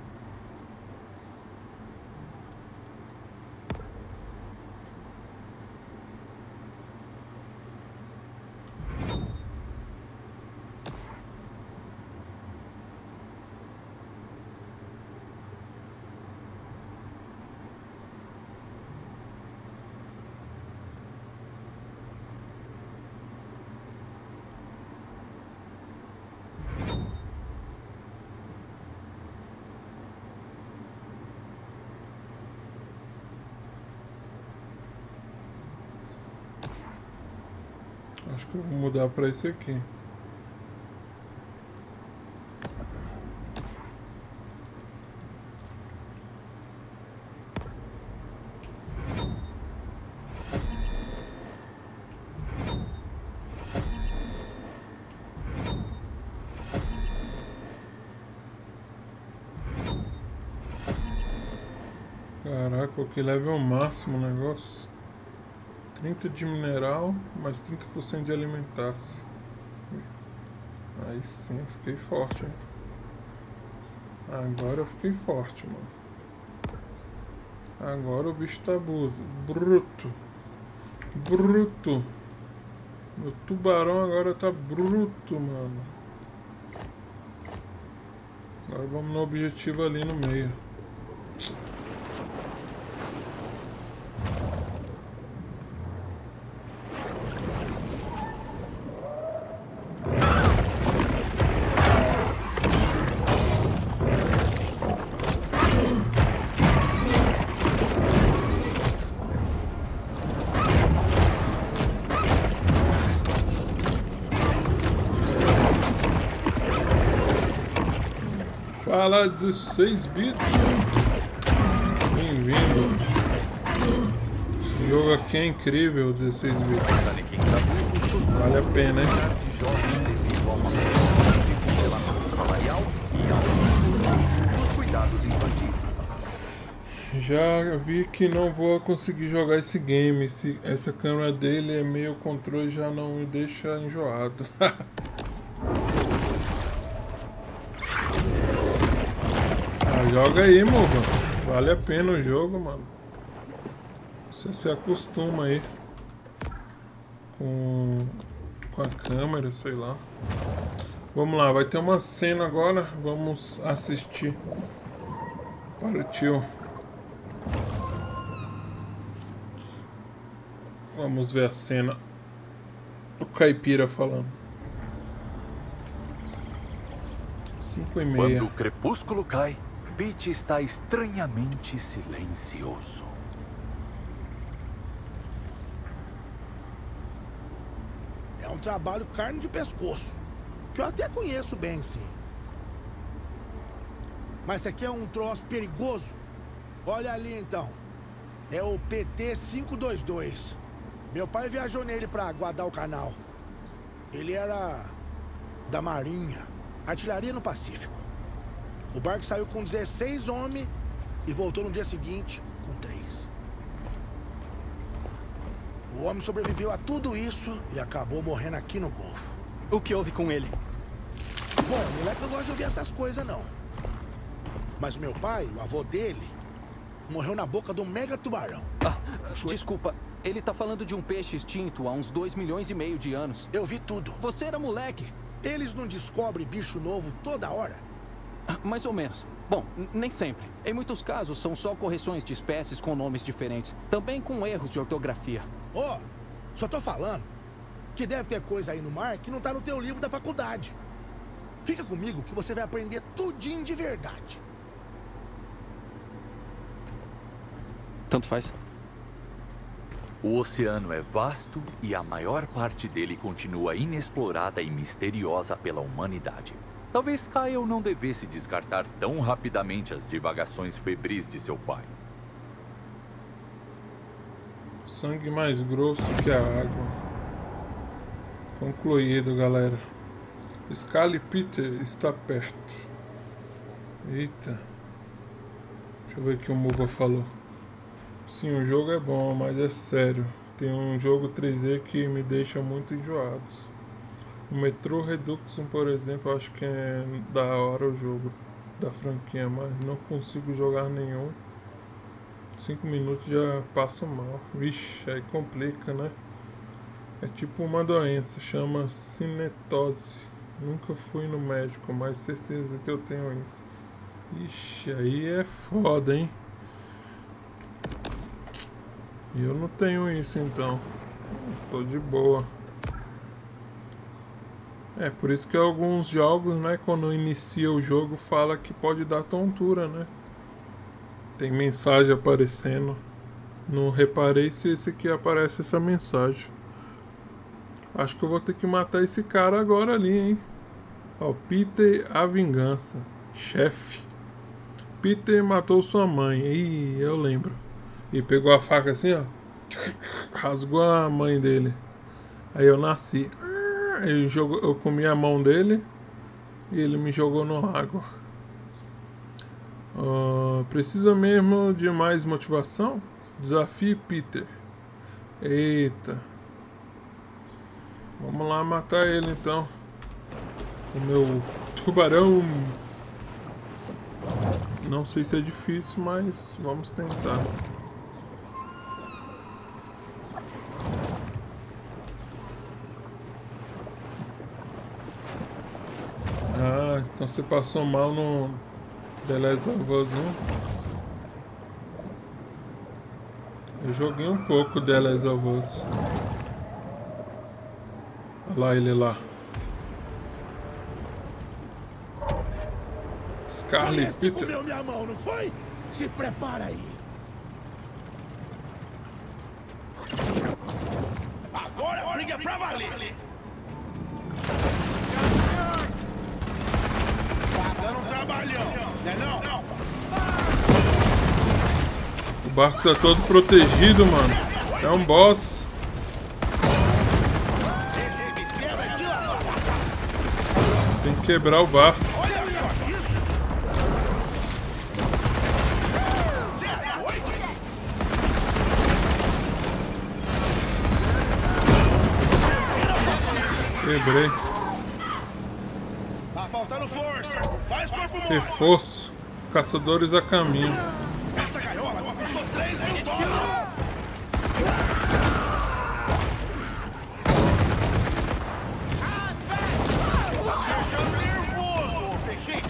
Acho que eu vou mudar para esse aqui. Caraca, que level máximo o negócio. 30 de mineral, mais 30% de alimentar-se. Aí sim, fiquei forte, hein? Agora eu fiquei forte, mano. Agora o bicho tá bruto. Bruto. Meu tubarão agora tá bruto, mano. Agora vamos no objetivo ali no meio. Fala 16 bits. Bem-vindo. Esse jogo aqui é incrível, 16 bits. Vale a pena, hein? Já vi que não vou conseguir jogar esse game. Essa câmera dele é meio controle, já não me deixa enjoado. Joga aí, moço. Vale a pena o jogo, mano. Você se acostuma aí com a câmera, sei lá. Vamos lá, vai ter uma cena agora. Vamos assistir. Partiu. Vamos ver a cena. O Caipira falando. 5:30. Quando o crepúsculo cai, Pete está estranhamente silencioso. É um trabalho carne de pescoço, que eu até conheço bem, sim. Mas isso aqui é um troço perigoso. Olha ali, então. É o PT-522. Meu pai viajou nele pra Guadalcanal. Ele era da Marinha, artilharia no Pacífico. O barco saiu com 16 homens e voltou no dia seguinte com 3. O homem sobreviveu a tudo isso e acabou morrendo aqui no Golfo. O que houve com ele? Bom, o moleque não gosta de ouvir essas coisas, não. Mas o meu pai, o avô dele, morreu na boca de um mega tubarão. Desculpa, ele tá falando de um peixe extinto há uns 2,5 milhões de anos. Eu vi tudo. Você era moleque. Eles não descobrem bicho novo toda hora? Mais ou menos. Bom, nem sempre. Em muitos casos, são só correções de espécies com nomes diferentes. Também com erros de ortografia. Só tô falando que deve ter coisa aí no mar que não tá no teu livro da faculdade. Fica comigo que você vai aprender tudinho de verdade. Tanto faz. O oceano é vasto e a maior parte dele continua inexplorada e misteriosa pela humanidade. Talvez Kyle não devesse descartar tão rapidamente as divagações febris de seu pai. Sangue mais grosso que a água. Concluído, galera. Scully Peter está perto. Eita. Deixa eu ver o que o Muva falou. Sim, o jogo é bom, mas é sério. Tem um jogo 3D que me deixa muito enjoado. O Metro Redux, por exemplo, acho que é da hora o jogo da franquia, mas não consigo jogar nenhum. 5 minutos já passo mal. Vixe, aí complica, né? É tipo uma doença, chama cinetose. Nunca fui no médico, mas certeza que eu tenho isso. Ixi, aí é foda, hein? E eu não tenho isso, então. Tô de boa. É, por isso que alguns jogos, né, quando inicia o jogo, fala que pode dar tontura, né? Tem mensagem aparecendo. Não reparei se esse aqui aparece essa mensagem. Acho que eu vou ter que matar esse cara agora ali, hein? Ó, Peter, a vingança. Chefe. Peter matou sua mãe. Ih, eu lembro. E pegou a faca assim, ó. Rasgou a mãe dele. Aí eu nasci. Eu comi a mão dele e ele me jogou no lago. Precisa mesmo de mais motivação? Desafie Peter. Eita. Vamos lá matar ele então. O meu tubarão. Não sei se é difícil, mas vamos tentar. Ah, então você passou mal no The Last of Us 1. Eu joguei um pouco The Last of Us. Olha lá ele lá. Scarlet Peter. Comeu minha mão, não foi? Se prepara aí. Agora a briga é pra valer. Tá dando um trabalhão. O barco tá todo protegido, mano. É um boss. Tem que quebrar o barco. Quebrei. Tá faltando força. Faz corpo mole. Reforço. Caçadores a caminho. Essa gaiola custou $3 mil. Deixando nervoso, peixinho.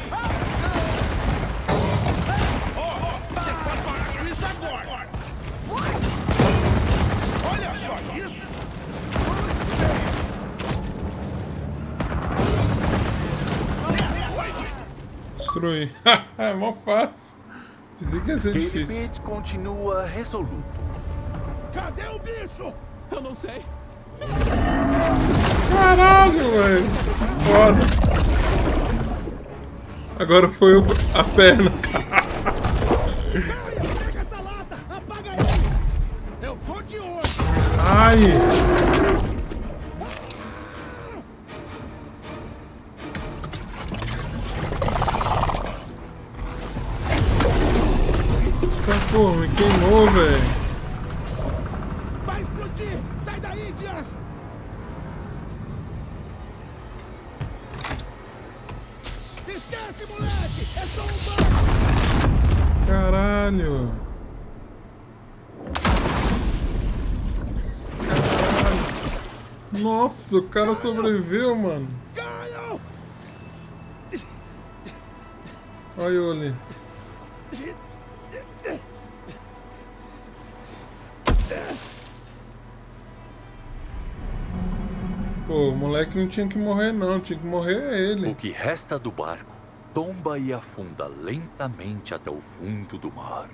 Você pode parar com isso agora. Olha só isso. Destruir. É mó fácil. Pensei que ia ser difícil. Pit continua resoluto. Cadê o bicho? Eu não sei. Caralho, velho. Foda. Agora foi a perna. Caia, pega essa lata. Apaga ele. Eu tô de olho. Ai. Pô, me queimou, velho. Vai explodir! Sai daí, Dias! Esquece, moleque! É só um barco! Caralho. Nossa, o cara sobreviveu, mano. Caio! Olha eu ali. Pô, o moleque não tinha que morrer não, tinha que morrer ele. O que resta do barco tomba e afunda lentamente até o fundo do mar.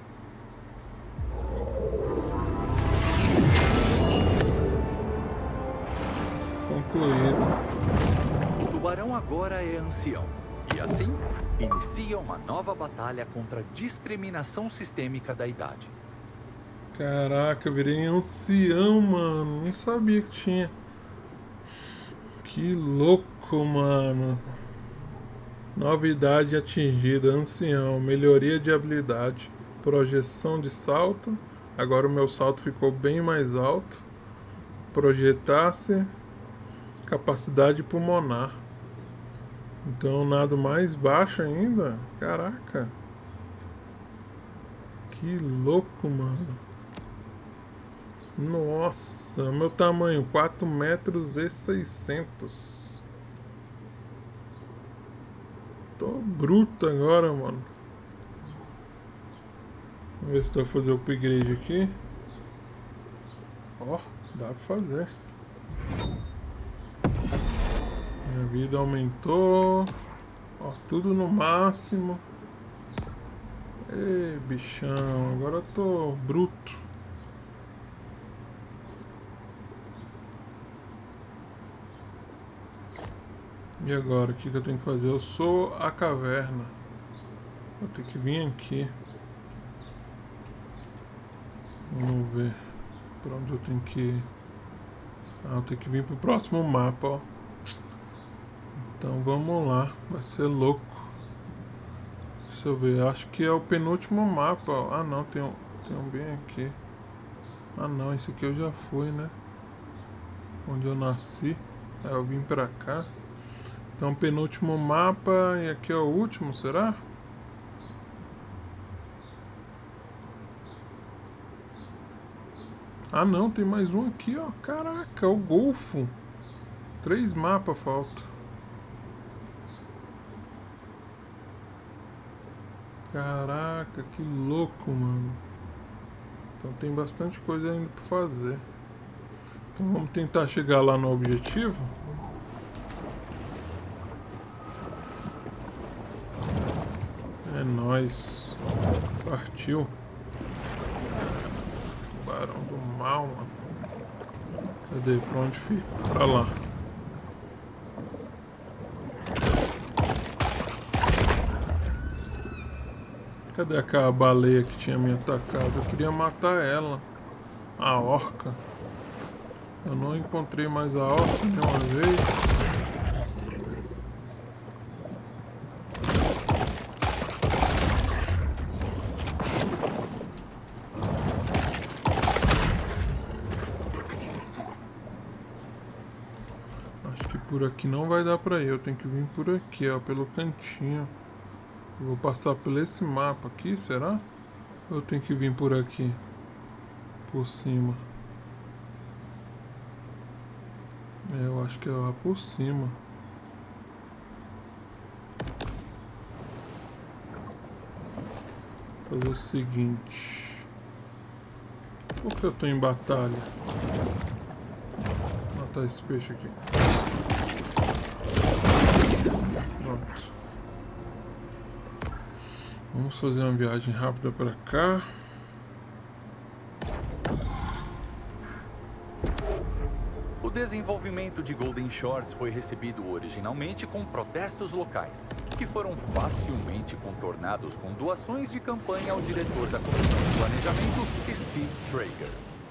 Concluído. O tubarão agora é ancião. E assim, inicia uma nova batalha contra a discriminação sistêmica da idade. Caraca, eu virei ancião, mano. Não sabia que tinha. Que louco, mano. Novidade atingida, ancião. Melhoria de habilidade. Projeção de salto. Agora o meu salto ficou bem mais alto. Projetar-se. Capacidade pulmonar. Então nado mais baixo ainda. Caraca. Que louco, mano. Nossa, meu tamanho 4,6 metros. Tô bruto agora, mano. Vamos ver se dá pra fazer o upgrade aqui. Ó, dá pra fazer. Minha vida aumentou. Ó, tudo no máximo. Ei, bichão, agora eu tô bruto. E agora, o que eu tenho que fazer? Eu sou a caverna. Vou ter que vir aqui. Vamos ver pra onde eu tenho que ir. Ah, eu tenho que vir pro próximo mapa, ó. Então vamos lá. Vai ser louco. Deixa eu ver. Acho que é o penúltimo mapa, ó. Ah não, tem um bem aqui. Ah não, esse aqui eu já fui, né? Onde eu nasci. Aí eu vim pra cá. Então, penúltimo mapa, e aqui é o último, será? Ah não, tem mais um aqui, ó. Caraca, o Golfo. 3 mapas falta. Caraca, que louco, mano. Então tem bastante coisa ainda pra fazer. Então vamos tentar chegar lá no objetivo. É nóis. Partiu. Tubarão do mal, mano. Cadê? Pra onde fica? Pra lá. Cadê aquela baleia que tinha me atacado? Eu queria matar ela. A orca. Eu não encontrei mais a orca nenhuma vez. Acho que por aqui não vai dar pra ir. Eu tenho que vir por aqui, ó, pelo cantinho. Eu vou passar por esse mapa aqui, será? Ou eu tenho que vir por aqui? Por cima. Eu acho que é lá por cima. Fazer o seguinte. Por que eu tô em batalha? Vou matar esse peixe aqui. Pronto. Vamos fazer uma viagem rápida para cá. O desenvolvimento de Golden Shores foi recebido originalmente com protestos locais, que foram facilmente contornados com doações de campanha ao diretor da Comissão de Planejamento, Steve Traeger.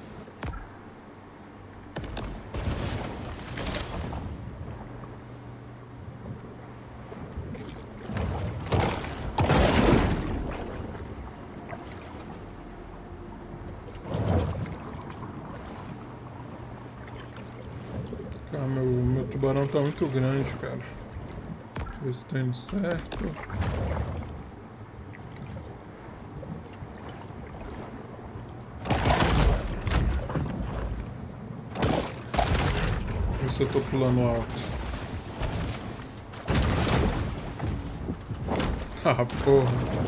Meu tubarão tá muito grande, cara. Deixa eu ver se tá indo certo. Ver se eu tô pulando alto. Ah, porra.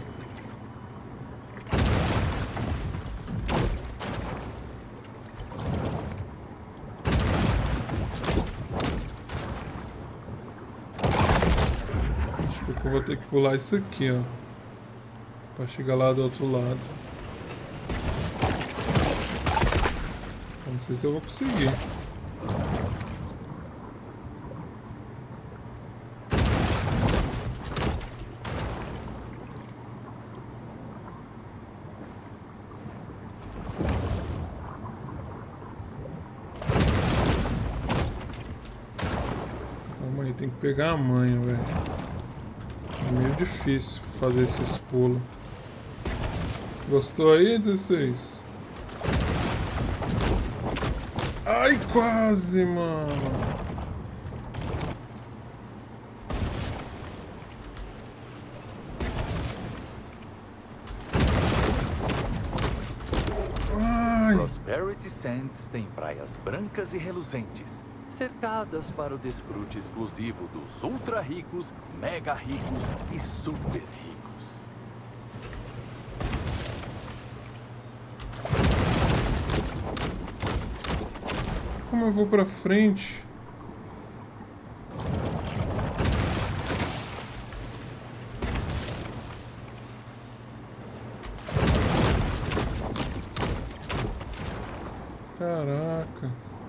Eu vou ter que pular isso aqui, ó, pra chegar lá do outro lado. Não sei se eu vou conseguir. Calma aí, tem que pegar a manha, velho. É meio difícil fazer esses pulos. Gostou aí, 16? Ai, quase, mano. Ai. Prosperity Sands tem praias brancas e reluzentes, cercadas para o desfrute exclusivo dos ultra ricos, mega ricos e super ricos. Como eu vou pra frente? Caraca.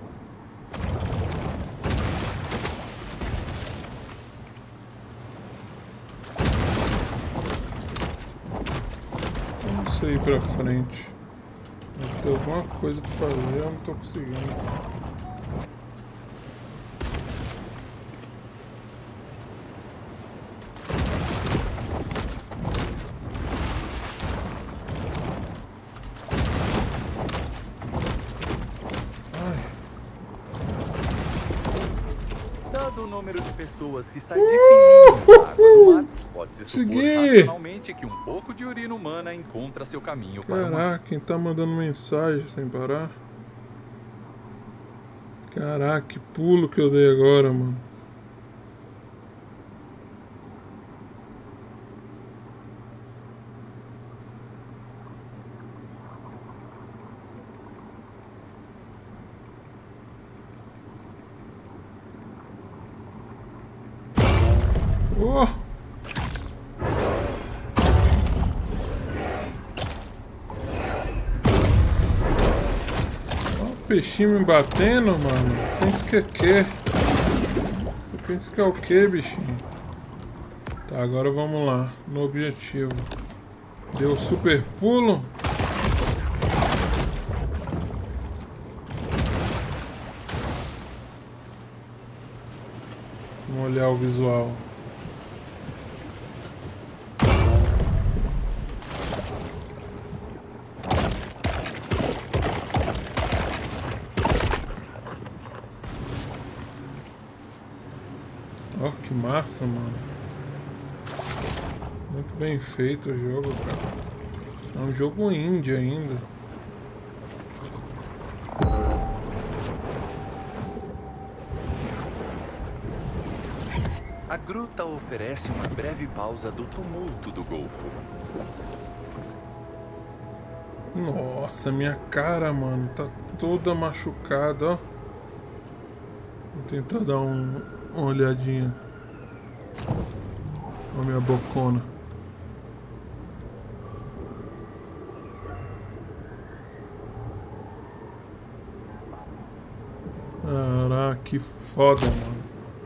Não sei ir pra frente. Deve ter alguma coisa pra fazer, eu não tô conseguindo. Dado o número de pessoas que sai de fininho da água do mar, pode-se supor racionalmente que um pouco de urina humana encontra seu caminho para o mar. Caraca, quem tá mandando mensagem sem parar? Caraca, que pulo que eu dei agora, mano. Oh! Peixinho me batendo, mano. Pensa que é quê? Você pensa que é o quê, bichinho? Tá, agora vamos lá. No objetivo. Deu super pulo. Vamos olhar o visual. Ó, que massa, mano. Muito bem feito o jogo, cara. É um jogo indie ainda. A gruta oferece uma breve pausa do tumulto do Golfo. Nossa, minha cara, mano, tá toda machucada, ó. Vou tentar dar uma olhadinha. Ó, minha bocona. Caraca, que foda, mano.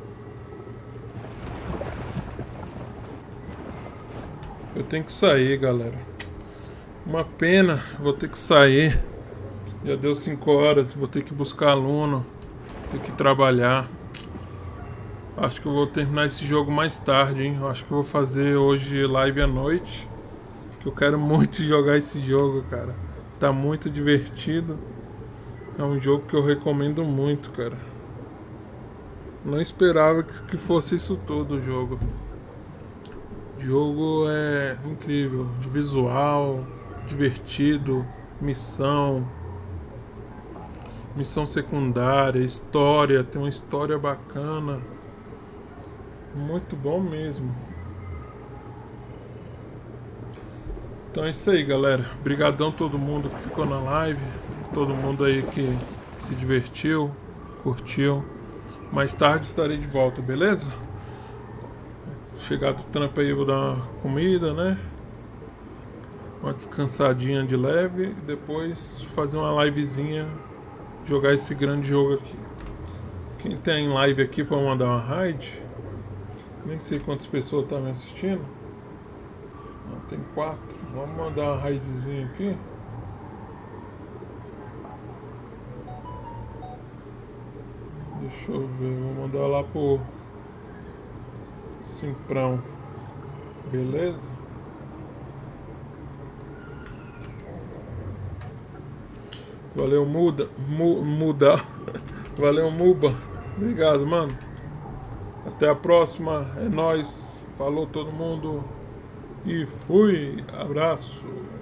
Eu tenho que sair, galera. Uma pena, vou ter que sair. Já deu 5 horas, vou ter que buscar aluno. Ter que trabalhar. Acho que eu vou terminar esse jogo mais tarde, hein? Acho que eu vou fazer hoje live à noite. Que eu quero muito jogar esse jogo, cara. Tá muito divertido. É um jogo que eu recomendo muito, cara. Não esperava que fosse isso tudo o jogo. O jogo é incrível. Visual, divertido, missão secundária, história. Tem uma história bacana. Muito bom mesmo. Então é isso aí, galera. Obrigadão todo mundo que ficou na live. Todo mundo aí que se divertiu, curtiu. Mais tarde estarei de volta, beleza? Chegar do trampo aí eu vou dar uma comida, né? Uma descansadinha de leve. E depois fazer uma livezinha. Jogar esse grande jogo aqui. Quem tem live aqui pra mandar uma raid? Nem sei quantas pessoas estão me assistindo. Não, tem 4. Vamos mandar uma raidzinha aqui. Deixa eu ver, vou mandar lá pro Simprão. Beleza? Valeu, Muda. Valeu, Muba. Obrigado, mano. Até a próxima. É nóis. Falou todo mundo. E fui. Abraço.